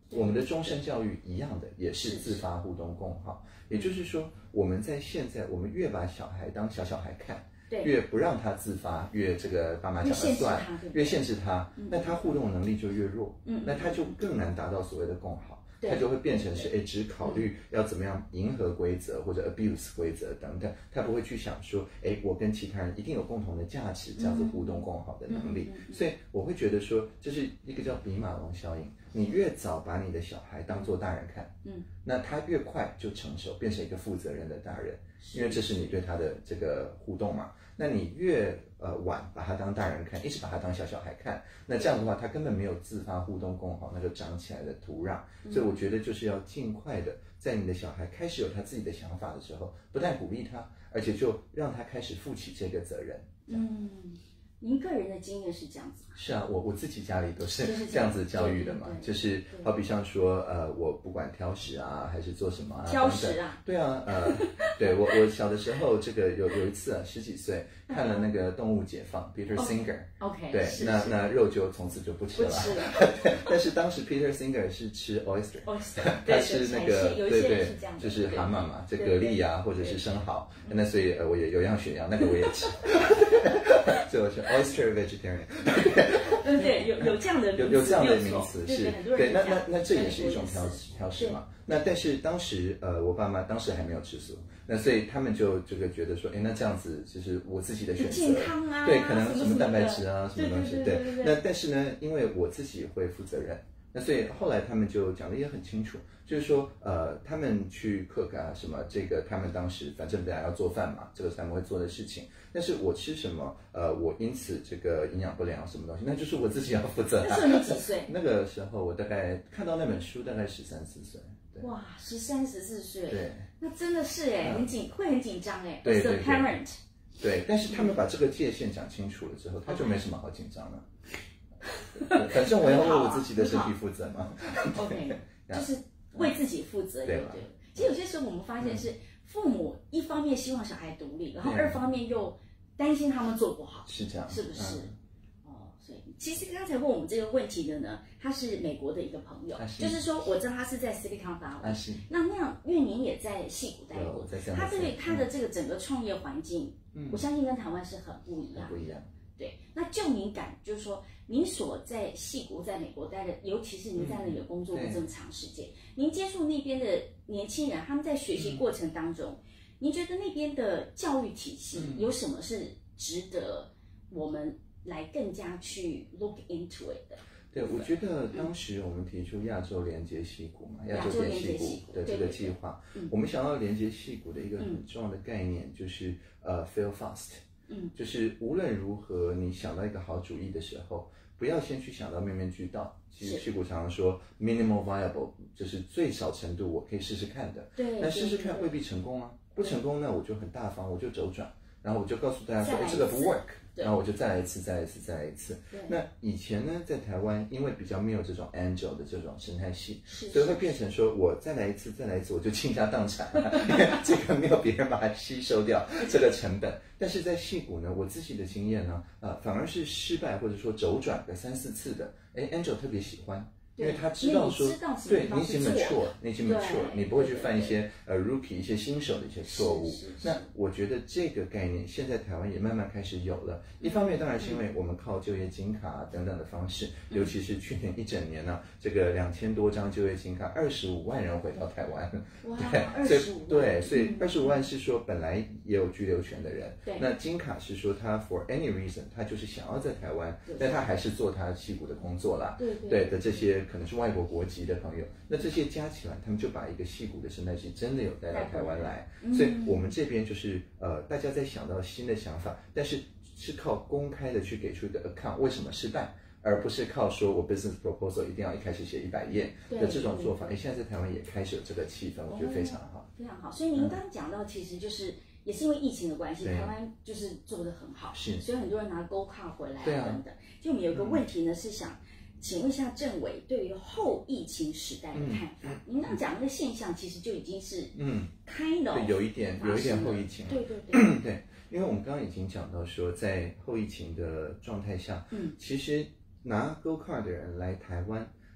我们的终身教育一样的，也是自发互动共好。也就是说，我们在现在，我们越把小孩当小孩看，越不让他自发，越这个爸妈讲了算，越限制他，那他互动能力就越弱，那他就更难达到所谓的共好。它就会变成是只考虑要怎么样迎合规则或者 abuse 规则等等，他不会去想说我跟其他人一定有共同的价值，这样子互动共好的能力。所以我会觉得说这是一个叫比马龙效应，你越早把你的小孩当作大人看，那他越快就成熟，变成一个负责任的大人，因为这是你对他的这个互动嘛。那你越晚把他当大人看，一直把他当小孩看，那这样的话他根本没有自发互动共好那个长起来的土壤。所以我觉得就是要尽快的在你的小孩开始有他自己的想法的时候，不但鼓励他，而且就让他开始负起这个责任。 您个人的经验是这样子吗？ 是啊，我自己家里都是这样子教育的嘛，就是好比像说我不管挑食啊，还是做什么啊， 挑食啊， 对啊，对我小的时候，这个有一次10几岁看了那个《动物解放》Peter Singer， 对，那肉就从此就不吃了，但是当时 Peter Singer 是吃 oyster， 他吃那个对，就是蛤蟆嘛，这蛤蜊啊，或者是生蚝，那所以我也有样学样，那个我也吃。所以我是 oyster vegetarian， 对，有这样的有这样的名词是，对，那这也是一种挑食嘛。那但是当时我爸妈当时还没有吃素，那所以他们就这个觉得说，那这样子就是我自己的选择， 健康啊， 对，可能什么蛋白质啊，什么东西，对。那但是呢，因为我自己会负责任。那所以后来他们就讲的也很清楚，就是说他们去cook啊什么，这个他们当时反正本来要做饭嘛，这个是他们会做的事情。但是我吃什么，我因此这个营养不良什么东西，那就是我自己要负责。 那时候你几岁？ 那个时候我大概看到那本书，大概13、14岁。 哇，13、14岁， 对， 那真的是会很紧张对 ，the parent。 对，但是他们把这个界限讲清楚了之后，他就没什么好紧张了。反正我要为我自己的身体负责嘛。 OK， 就是为自己负责，对。其实有些时候我们发现是父母一方面希望小孩独立，然后二方面又担心他们做不好， 是这样， 是不是？所以其实刚才问我们这个问题的呢，他是美国的一个朋友，就是说我知道他是在Silicon Valley，那样，因为您也在矽谷待过，他对他的这个整个创业环境，我相信跟台湾是很不一样， 不一样。 对，那就您就是说，您所在矽谷在美国待的，尤其是您在那里工作过这么长时间，您接触那边的年轻人，他们在学习过程当中，您觉得那边的教育体系有什么是值得我们来更加去 look into it 的？ 对，我觉得当时我们提出亚洲连接矽谷嘛，亚洲连矽谷的这个计划，我们想要连接矽谷的一个很重要的概念就是fail fast。就是无论如何，你想到一个好主意的时候，不要先去想到面面俱到。其实矽谷常常说 minimal viable， 就是最少程度我可以试试看的。 对， 那试试看未必成功啊，不成功呢我就很大方，我就轴转，然后我就告诉大家说，这个不 work。然后我就再来一次。那以前呢，在台湾，因为比较没有这种 Angel 的这种生态系，所以会变成说我再来一次，我就倾家荡产了，因为这个没有别人把它吸收掉这个成本。但是在矽谷呢，我自己的经验呢，反而是失败或者说轴转个3、4次的，Angel 特别喜欢。因为他知道说，对，你已经 mature， 你不会去犯一些rookie 一些新手的一些错误。那我觉得这个概念现在台湾也慢慢开始有了。一方面当然是因为我们靠就业金卡等等的方式，尤其是去年一整年呢，这个2000多张就业金卡，25万人回到台湾。 哇， 所以25万是说本来也有居留权的人，那金卡是说他 for any reason 他就是想要在台湾，但他还是做他矽谷的工作啦，对的这些。可能是外国国籍的朋友，那这些加起来，他们就把一个矽谷的生态系真的有带到台湾来。所以我们这边就是大家在想到新的想法，但是是靠公开的去给出一个 account 为什么失败，而不是靠说我 business proposal 一定要一开始写100页的这种做法。现在在台湾也开始有这个气氛，我觉得非常好， 非常好。所以您刚刚讲到，其实就是也是因为疫情的关系，台湾就是做得很好，所以很多人拿 Gold Card 回来等等。就我们有一个问题呢，是想请问一下政委对于后疫情时代的看法？您刚讲那个现象，其实就已经是kind of 有一点后疫情了。 对， 因为我们刚刚已经讲到说，在后疫情的状态下，其实拿 Gold Card 的人来台湾，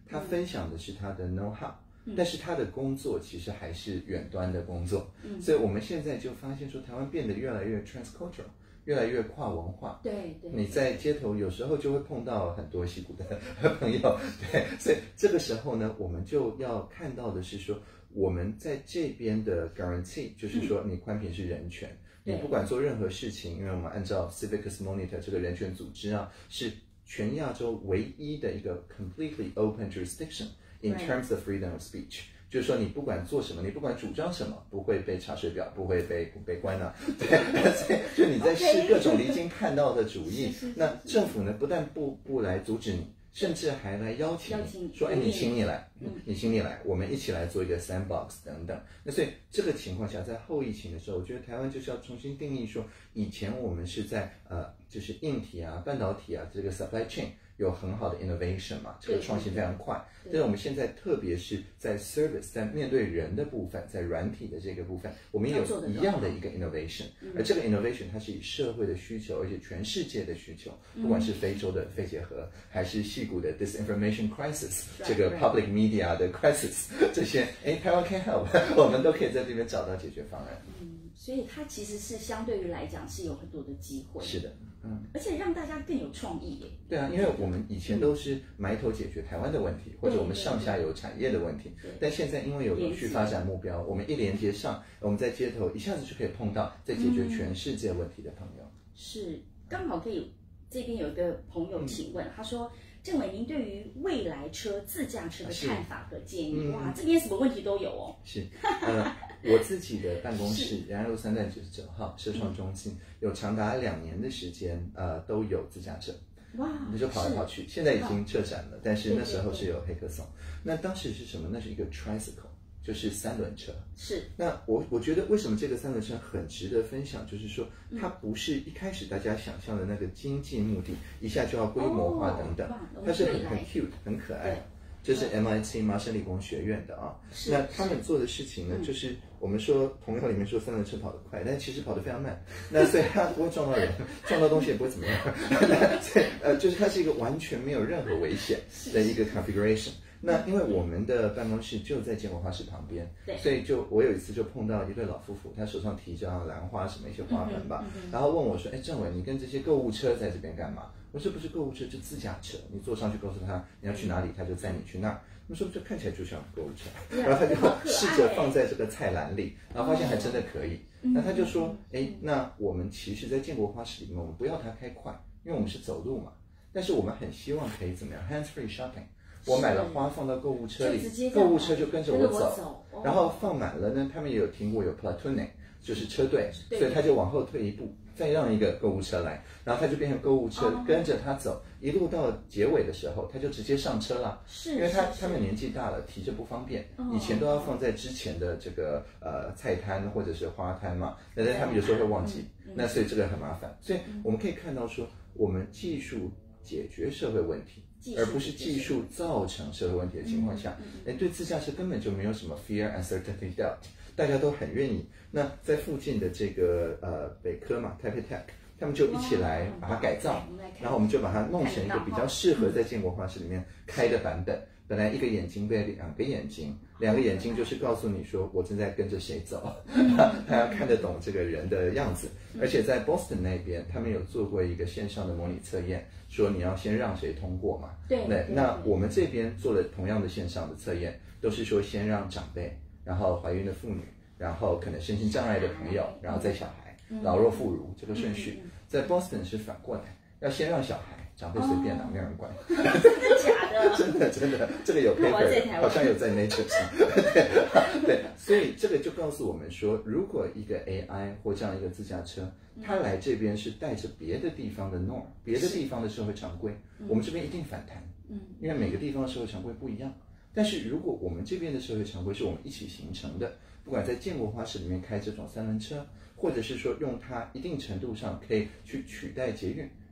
他分享的是他的 know how，但是他的工作其实还是远端的工作，所以我们现在就发现说，台湾变得越来越 transcultural， 越来越跨文化。 对， 你在街头有时候就会碰到很多矽谷的朋友，对，所以这个时候呢，我们就要看到的是说，我们在这边的 guarantee， 就是说你宽频是人权。你不管做任何事情，因为我们按照 Civicus Monitor 这个人权组织啊，是全亚洲唯一的一个 completely open jurisdiction in terms of freedom of speech。就是说，你不管做什么，你不管主张什么，不会被查水表，不会被关啊。对，所以就你在试各种离经叛道的主义，那政府呢，不但不来阻止你，甚至还来邀请你说，哎，你请你来，我们一起来做一个 sandbox 等等。那所以这个情况下，在后疫情的时候，我觉得台湾就是要重新定义说，以前我们是在就是硬体啊、半导体啊这个 supply chain。有很好的 innovation 嘛，这个创新非常快。但是我们现在特别是在 service， 在面对人的部分，在软体的这个部分，我们有一样的一个 innovation，而这个 innovation 它是以社会的需求，而且全世界的需求，不管是非洲的肺结核，还是矽谷的 disinformation crisis， 这个 public media 的 crisis， 这些台湾 can help， 我们都可以在这边找到解决方案。 所以它其实是相对于来讲是有很多的机会。 是的。 而且让大家更有创意耶。 对啊，因为我们以前都是埋头解决台湾的问题，或者我们上下游产业的问题，但现在因为有永续发展目标，我们一连接上，我们在街头一下子就可以碰到在解决全世界问题的朋友。 是，刚好可以。这边有一个朋友请问，他说：“政委，您对于未来车、自驾车的看法和建议？”哇，这边什么问题都有哦。 是，我自己的办公室仁爱路3段99号车创中心有长达2年的时间，都有自驾车。哇，你就跑来跑去，现在已经撤展了，但是那时候是有黑客松。那当时是什么？那是一个 tricycle。就是3轮车， 是。 那我觉得为什么这个3轮车很值得分享，就是说它不是一开始大家想象的那个经济目的，一下就要规模化等等，它是很 cute 很可爱。这是 MIT 麻省理工学院的啊。那他们做的事情呢，就是我们说朋友里面说3轮车跑得快，但其实跑得非常慢。那所以它不会撞到人，撞到东西也不会怎么样。所以就是它是一个完全没有任何危险的一个 configuration。那因为我们的办公室就在建国花市旁边，所以我有一次就碰到一对老夫妇，他手上提着兰花什么一些花盆吧，然后问我说：“哎，政委，你跟这些购物车在这边干嘛？”我说：“不是购物车，就自驾车，你坐上去告诉他你要去哪里，他就载你去那儿。”他说：“这看起来就像购物车。”然后他就试着放在这个菜篮里，然后发现还真的可以。那他就说：“哎，那我们其实，在建国花市里面，我们不要它开快，因为我们是走路嘛，但是我们很希望可以怎么样 hands-free shopping。”我买了花放到购物车里，购物车就跟着我走，然后放满了呢。他们也有听过有 platooning， 就是车队，所以他就往后退一步，再让一个购物车来，然后他就变成购物车跟着他走，一路到结尾的时候，他就直接上车了。因为他们年纪大了，提着不方便，以前都要放在之前的这个菜摊或者是花摊嘛，但是他们有时候会忘记，那所以这个很麻烦。所以我们可以看到说，我们技术解决社会问题。而不是技术造成社会问题的情况下，对自驾车根本就没有什么 fear, uncertainty, doubt， 大家都很愿意。那在附近的这个北科嘛 Taipei Tech， 他们就一起来把它改造，然后我们就把它弄成一个比较适合在建国花市里面开的版本。本来一个眼睛被2个眼睛，2个眼睛就是告诉你说我正在跟着谁走，他要看得懂这个人的样子。而且在 Boston 那边，他们有做过一个线上的模拟测验，说你要先让谁通过嘛？ 对。 那我们这边做了同样的线上的测验，都是说先让长辈，然后怀孕的妇女，然后可能身心障碍的朋友，然后再小孩，老弱妇孺这个顺序。在 Boston 是反过来，要先让小孩。长辈随便拿，没有人管。 真的假的？ 真的，这个有 paper， 好像有在 Nature 上。对，所以这个就告诉我们说，如果一个 AI 或这样一个自驾车，它来这边是带着别的地方的 norm， 别的地方的社会常规，我们这边一定反弹。因为每个地方的社会常规不一样。但是如果我们这边的社会常规是我们一起形成的，不管在建国花市里面开这种3轮车，或者是说用它一定程度上可以去取代捷运。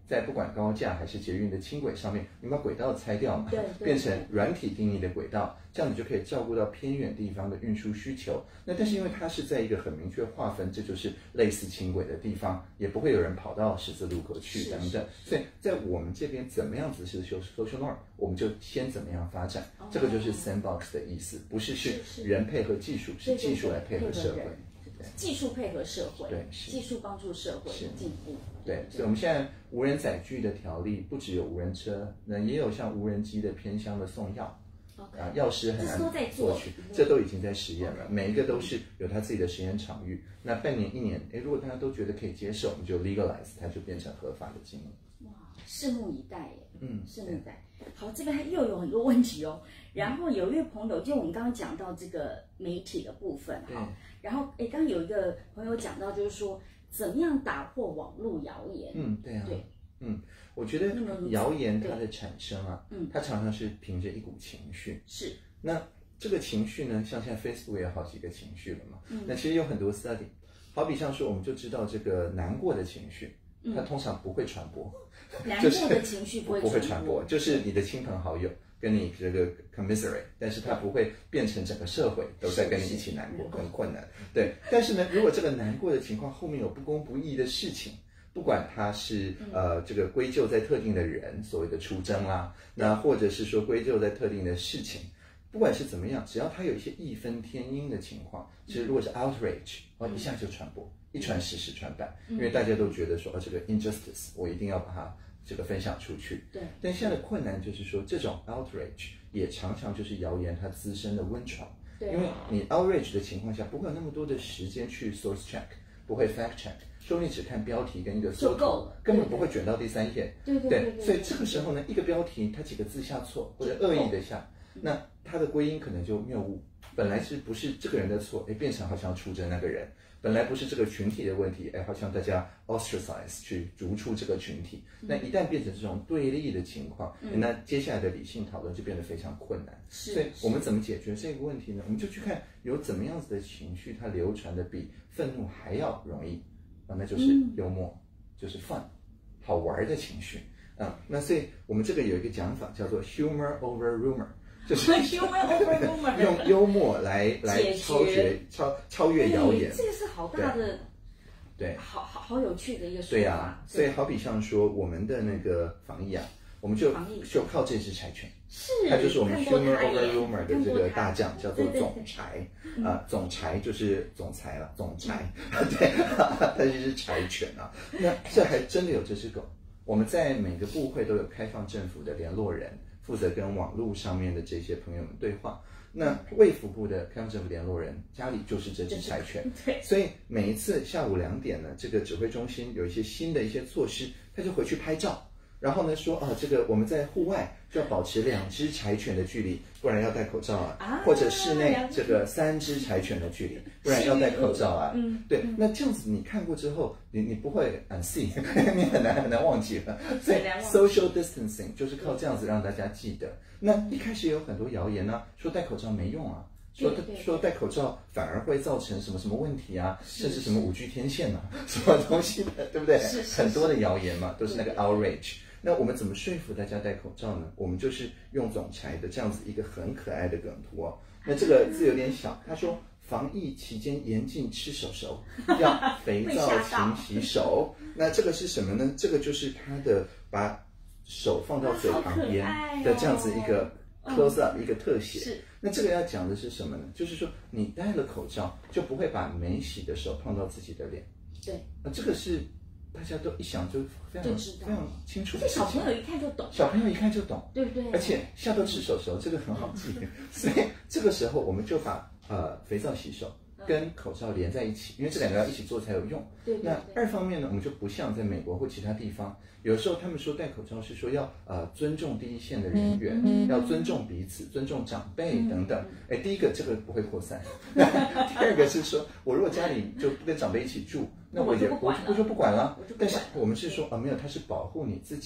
在不管高架还是捷运的轻轨上面，你把轨道拆掉嘛，变成软体定义的轨道，这样你就可以照顾到偏远地方的运输需求。那但是因为它是在一个很明确划分，这就是类似轻轨的地方，也不会有人跑到十字路口去等等。所以在我们这边怎么样子是 social norm， 我们就先怎么样发展，这个就是 sandbox 的意思，不是人配合技术，是技术来配合社会。 技术配合社会， 对， 技术帮助社会进步。 对，所以我们现在无人载具的条例不只有无人车，那也有像无人机的偏乡的送药。药师很难做去，这都已经在实验了，每一个都是有他自己的实验场域。那半年、1年，如果大家都觉得可以接受，我们就 legalize， 它就变成合法的经营。 哇，拭目以待耶！拭目以待。好，这边又有很多问题哦。然后有一位朋友，就我们刚刚讲到这个媒体的部分哈，然后刚刚有一个朋友讲到，就是说怎么样打破网络谣言。 对啊，对，我觉得谣言它的产生啊，它常常是凭着一股情绪。 是。 那这个情绪呢，像现在 Facebook 也有好几个情绪了嘛。那其实有很多 study， 好比像说，我们就知道这个难过的情绪，它通常不会传播。 难过的情绪不会传播， 就是你的亲朋好友跟你这个 commiserate， 但是它不会变成整个社会都在跟你一起难过，很困难。对，但是呢，如果这个难过的情况后面有不公不义的事情，不管它是这个归咎在特定的人，所谓的出征啦，那或者是说归咎在特定的事情，不管是怎么样，只要它有一些义愤填膺的情况，其实如果是 outrage， 一下就传播，一传十，十传百，因为大家都觉得说，这个 injustice， 我一定要把它这个分享出去。 对。 但现在的困难就是说，这种 outrage 也常常就是谣言它滋生的温床。因为你 outrage 的情况下，不会有那么多的时间去 source check， 不会 fact check。说你只看标题跟一个搜图，根本不会卷到第3页。对，所以这个时候呢，一个标题它几个字下错或者恶意的下，那它的归因可能就谬误。本来是不是这个人的错，变成好像出征那个人；本来不是这个群体的问题，好像大家 ostracize 去逐出这个群体。那一旦变成这种对立的情况，那接下来的理性讨论就变得非常困难。所以我们怎么解决这个问题呢？我们就去看有怎么样子的情绪，它流传的比愤怒还要容易。那就是幽默，就是 fun， 好玩的情绪那所以我们这个有一个讲法叫做 humor over rumor， 就是 humor over rumor， 用幽默来超越谣言。 这个是好大的，对，好有趣的一个说法。 对啊，所以好比像说我们的那个防疫啊，我们就靠这只柴犬，它就是我们 humor over rumor 的这个大将，叫做总柴总柴就是总裁了，总柴对，它就是柴犬啊。那这还真的有这只狗。我们在每个部会都有开放政府的联络人，负责跟网络上面的这些朋友们对话。那卫福部的开放政府联络人家里就是这只柴犬， 对， 所以每一次下午2点呢，这个指挥中心有一些新的一些措施，他就回去拍照。然后呢说这个我们在户外就要保持2只柴犬的距离，不然要戴口罩或者室内这个3只柴犬的距离，不然要戴口罩对，那这样子你看过之后，你不会see， 你很难忘记了。所以 social distancing 就是靠这样子让大家记得。那一开始有很多谣言说戴口罩没用说戴口罩反而会造成什么什么问题甚至什么5G 天线什么东西的，对不对？很多的谣言嘛，都是那个 outrage。那我们怎么说服大家戴口罩呢？我们就是用总裁的这样子一个很可爱的梗图那这个字有点小，他说防疫期间严禁吃手手，要肥皂勤洗手。那这个是什么呢？这个就是他的把手放到嘴旁边的这样子一个 close up 一个特写。那这个要讲的是什么呢？就是说你戴了口罩就不会把没洗的手碰到自己的脸。 对， 这个是大家都一想就非常清楚的事情。 小朋友一看就懂，对不对？ 而且下都吃手手，这个很好记。所以这个时候我们就把肥皂洗手跟口罩连在一起，因为这2个要一起做才有用。那2方面呢，我们就不像在美国或其他地方，有时候他们说戴口罩是说要尊重第一线的人员，要尊重彼此，尊重长辈等等。第一个这个不会扩散，第2个是说我如果家里就不跟长辈一起住，那我就不管了。但是我们是说没有，它是保护你自己，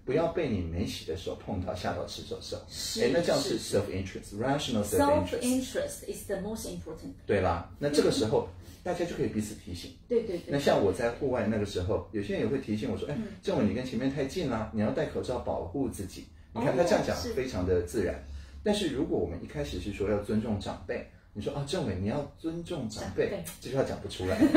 不要被你没洗的手碰到，吓到吃手手。那这样是 self-interest，rational self-interest。 self-interest is the most important。 对啦，那这个时候大家就可以彼此提醒。 对对对。 那像我在户外那个时候，有些人也会提醒我说，政委你跟前面太近啦，你要戴口罩保护自己。你看他这样讲非常的自然。但是如果我们一开始是说要尊重长辈，你说政委你要尊重长辈，这句话讲不出来。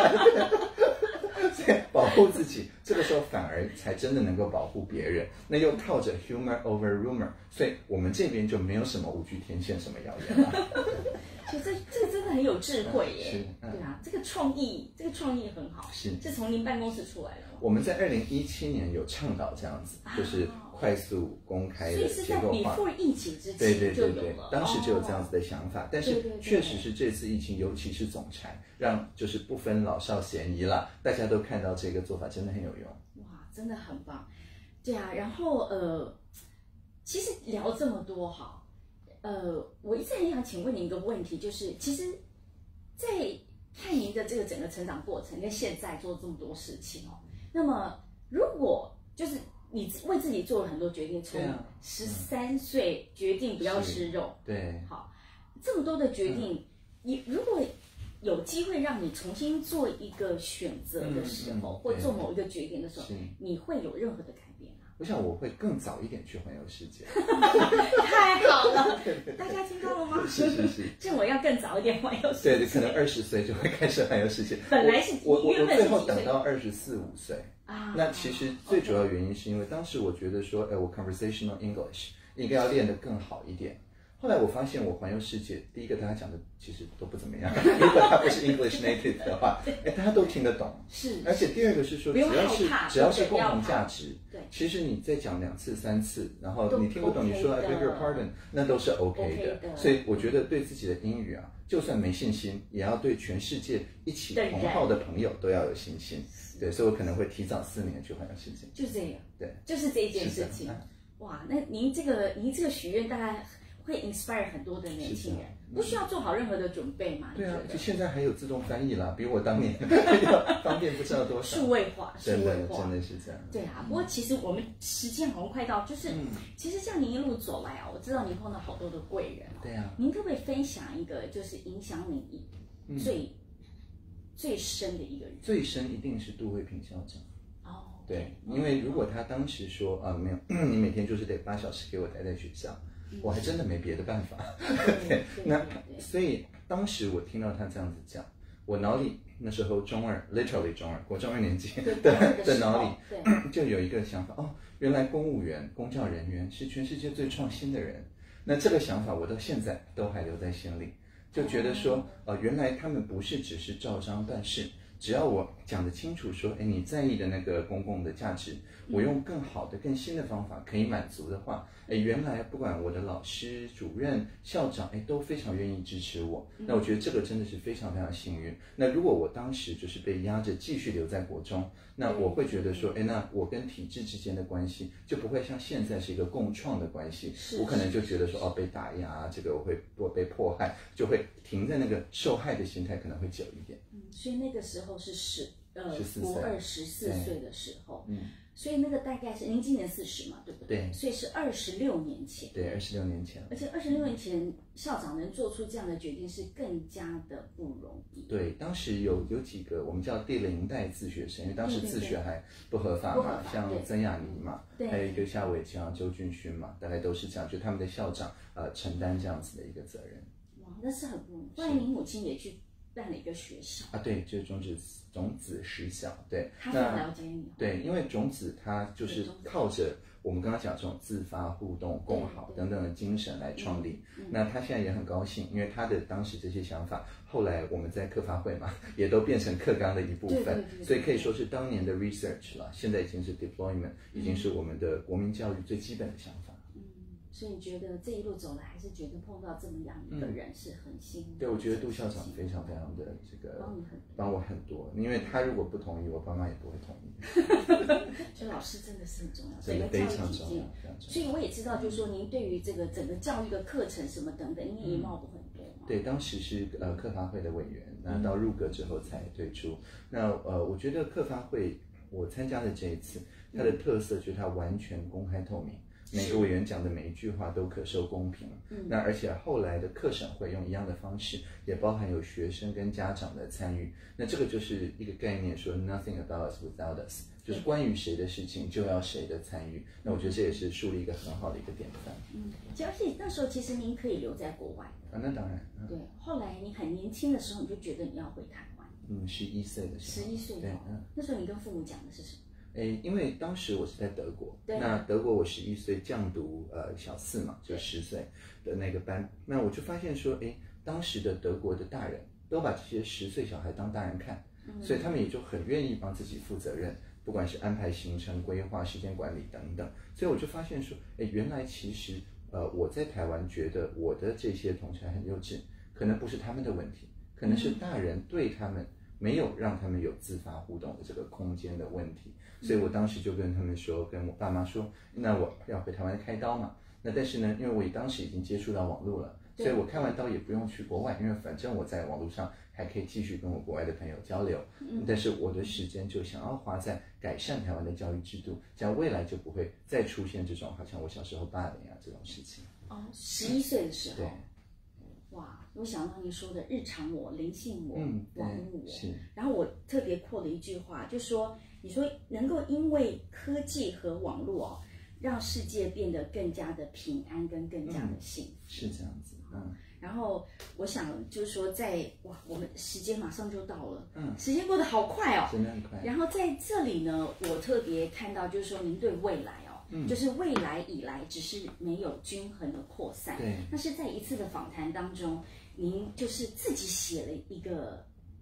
所以保护自己，这个时候反而才真的能够保护别人。那又靠着 humor over rumor， 所以我们这边就没有什么无惧天线什么谣言了。 所以这个真的很有智慧耶。对啊，这个创意很好。是从您办公室出来的吗？ 我们在2017年有倡导这样子，就是快速公开的结构化。 所以是在 before 疫情之前就有了。 对，当时就有这样子的想法。但是确实是这次疫情，尤其是总裁，让就是不分老少咸宜啦，大家都看到这个做法真的很有用。 哇，真的很棒。对啊，然后其实聊这么多哈，我一直很想请问您一个问题，就是其实，在看您的这个整个成长过程跟现在做这么多事情哦，那么如果就是你为自己做了很多决定，从13岁决定不要吃肉， 对， 好，这么多的决定，你如果有机会让你重新做一个选择的时候，或做某一个决定的时候，你会有任何的改变吗？ 我想我会更早一点去环游世界。 太好了，大家听到了吗？ 是。 政委要更早一点环游世界。 对，可能20岁就会开始环游世界。 本来是我最后等到24、25岁。那其实最主要原因是因为当时我觉得说，我 conversational English 应该要练得更好一点。后来我发现我环游世界，第一个大家讲的其实都不怎么样，如果他不是 English native 的话，大家都听得懂。 是。 而且第二个是说，只要是共同价值，其实你再讲2次3次，然后你听不懂，你说 I beg your pardon， 那都是 OK 的。所以我觉得对自己的英语就算没信心，也要对全世界一起同好的朋友都要有信心。对，所以我可能会提早4年去环游世界。 就这样。 对， 就是这一件事情。哇，那您这个许愿大概会 inspire 很多的年轻人，不需要做好任何的准备嘛？ 对啊，就现在还有自动翻译啦，比我当年要方便不知道多少。 数位化， 真的是这样。 对啊，不过其实我们时间好像快到，就是其实像您一路走来我知道您碰到好多的贵人。 对啊。 您可不可以分享一个就是影响你最深的一个人？ 最深一定是杜慧萍校长。对，因为如果他当时说没有，你每天就是得8小时给我待在学校，我还真的没别的办法。对，那所以当时我听到他这样子讲，我脑里那时候中二 ，literally 中二，国中2年级的脑里就有一个想法，原来公务员、公教人员是全世界最创新的人。那这个想法我到现在都还留在心里，就觉得说，原来他们不是只是照章办事。只要我讲得清楚说，你在意的那个公共的价值，我用更好的、更新的方法可以满足的话，原来不管我的老师、主任、校长，都非常愿意支持我。那我觉得这个真的是非常非常幸运。那如果我当时就是被压着继续留在国中，那我会觉得说，那我跟体制之间的关系就不会像现在是一个共创的关系。我可能就觉得说，被打压，这个我会被迫害，就会停在那个受害的心态可能会久一点。 所以那个时候是国2 14岁的时候，所以那个大概是您今年40嘛，对不对？ 对， 所以是26年前。 对，26年前。 而且26年前校长能做出这样的决定是更加的不容易。 对，当时有几个我们叫第0代自学生，因为当时自学还不合法嘛，像曾雅妮嘛，还有一个夏伟强、周俊勋嘛，大概都是这样，就他们的校长承担这样子的一个责任。 哇，那是很不容易。后来您母亲也去办了一个学校对，就是种子实小。对， 他非常了解你。 对，因为种子它就是靠着我们刚刚讲这种自发、互动、共好等等的精神来创立。那他现在也很高兴，因为他的当时这些想法，后来我们在课发会嘛，也都变成课纲的一部分，所以可以说是当年的 research 了，现在已经是 deployment，已经是我们的国民教育最基本的想法。 所以你觉得这一路走来，还是觉得碰到这么样一个人是很幸运？ 对，我觉得杜校长非常非常的这个帮我很多，因为他如果不同意，我爸妈也不会同意。 所以老师真的是很重要， 真的非常重要。 所以我也知道，就是说您对于这个整个教育的课程什么等等，因为也冒不很多嘛。 对，当时是课发会的委员，那到入阁之后才退出。那我觉得课发会我参加的这一次，它的特色就是它完全公开透明。每个委员讲的每一句话都可受公平，那而且后来的课审会用一样的方式，也包含有学生跟家长的参与。那这个就是一个概念，说 nothing about us without us， 就是关于谁的事情就要谁的参与。那我觉得这也是树立一个很好的一个典范。 而且那时候其实您可以留在国外啊，那当然。 对，后来你很年轻的时候你就觉得你要回台湾。 11岁的时候。 11岁。对，那时候你跟父母讲的是什么？ 因为当时我是在德国，那德国我11岁降读小4嘛，就10岁的那个班，那我就发现说，当时的德国的大人都把这些10岁小孩当大人看，所以他们也就很愿意帮自己负责任，不管是安排行程、规划、时间管理等等，所以我就发现说，原来其实我在台湾觉得我的这些同学很幼稚，可能不是他们的问题，可能是大人对他们没有让他们有自发互动的这个空间的问题。所以我当时就跟他们说，跟我爸妈说，那我要回台湾开刀嘛。那但是呢，因为我当时已经接触到网络了，所以我开完刀也不用去国外，因为反正我在网络上还可以继续跟我国外的朋友交流。但是我的时间就想要花在改善台湾的教育制度，这样未来就不会再出现这种好像我小时候霸凌这种事情。 11岁的时候。 对。 哇，我想到您说的日常我、灵性我、网络我， 是。 然后我特别扩了一句话，就说你说能够因为科技和网络让世界变得更加的平安跟更加的幸福， 是这样子。 然后我想就是说我们时间马上就到了，时间过得好快哦， 真的很快。 然后在这里呢，我特别看到就是说您对未来就是未来以来只是没有均衡的扩散。 对。 但是在一次的访谈当中，您就是自己写了一个，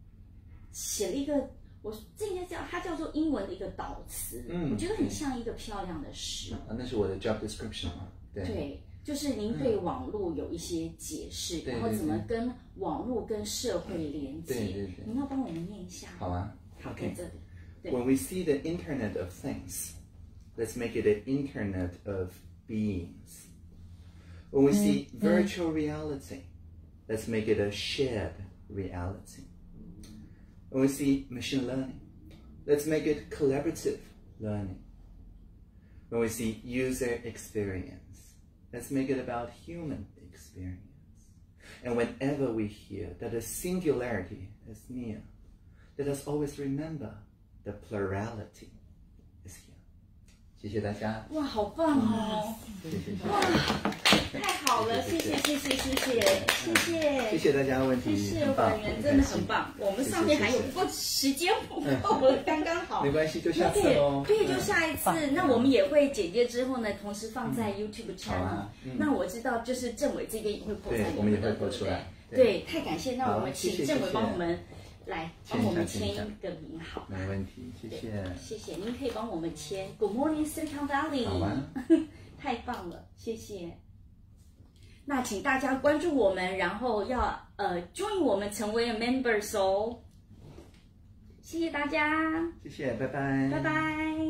这应该它叫做英文的一个导词，我觉得很像一个漂亮的诗。 那是我的 job description 嘛？ 对，就是您对网络有一些解释，然后怎么跟网络跟社会连接。 对。 您要帮我们念一下。 好啊。 好，在这里。 When we see the Internet of Things, let's make it an Internet of Beings. When we see virtual reality, let's make it a shared reality. When we see machine learning, let's make it collaborative learning. When we see user experience, let's make it about human experience. And whenever we hear that a singularity is near, let us always remember the plurality is here. 谢谢大家。 哇，好棒哦！哇，太好了，谢谢大家的问题， 谢谢委员，真的很棒。我们上面还有，不过时间不够，刚刚好。 没关系，就下次喽。 对，就下一次。那我们也会剪接之后呢，同时放在 YouTube channel。那我知道，就是政委这边也会播在我们也会播出来。 对，太感谢。那我们请政委帮我们。来帮我们签一个名好， 没问题，谢谢， 谢谢。您可以帮我们签 Good Morning Silicon Valley， 好啊， 太棒了，谢谢。那请大家关注我们，然后要join 我们成为 members 哦。谢谢大家， 谢谢，拜拜， 拜拜。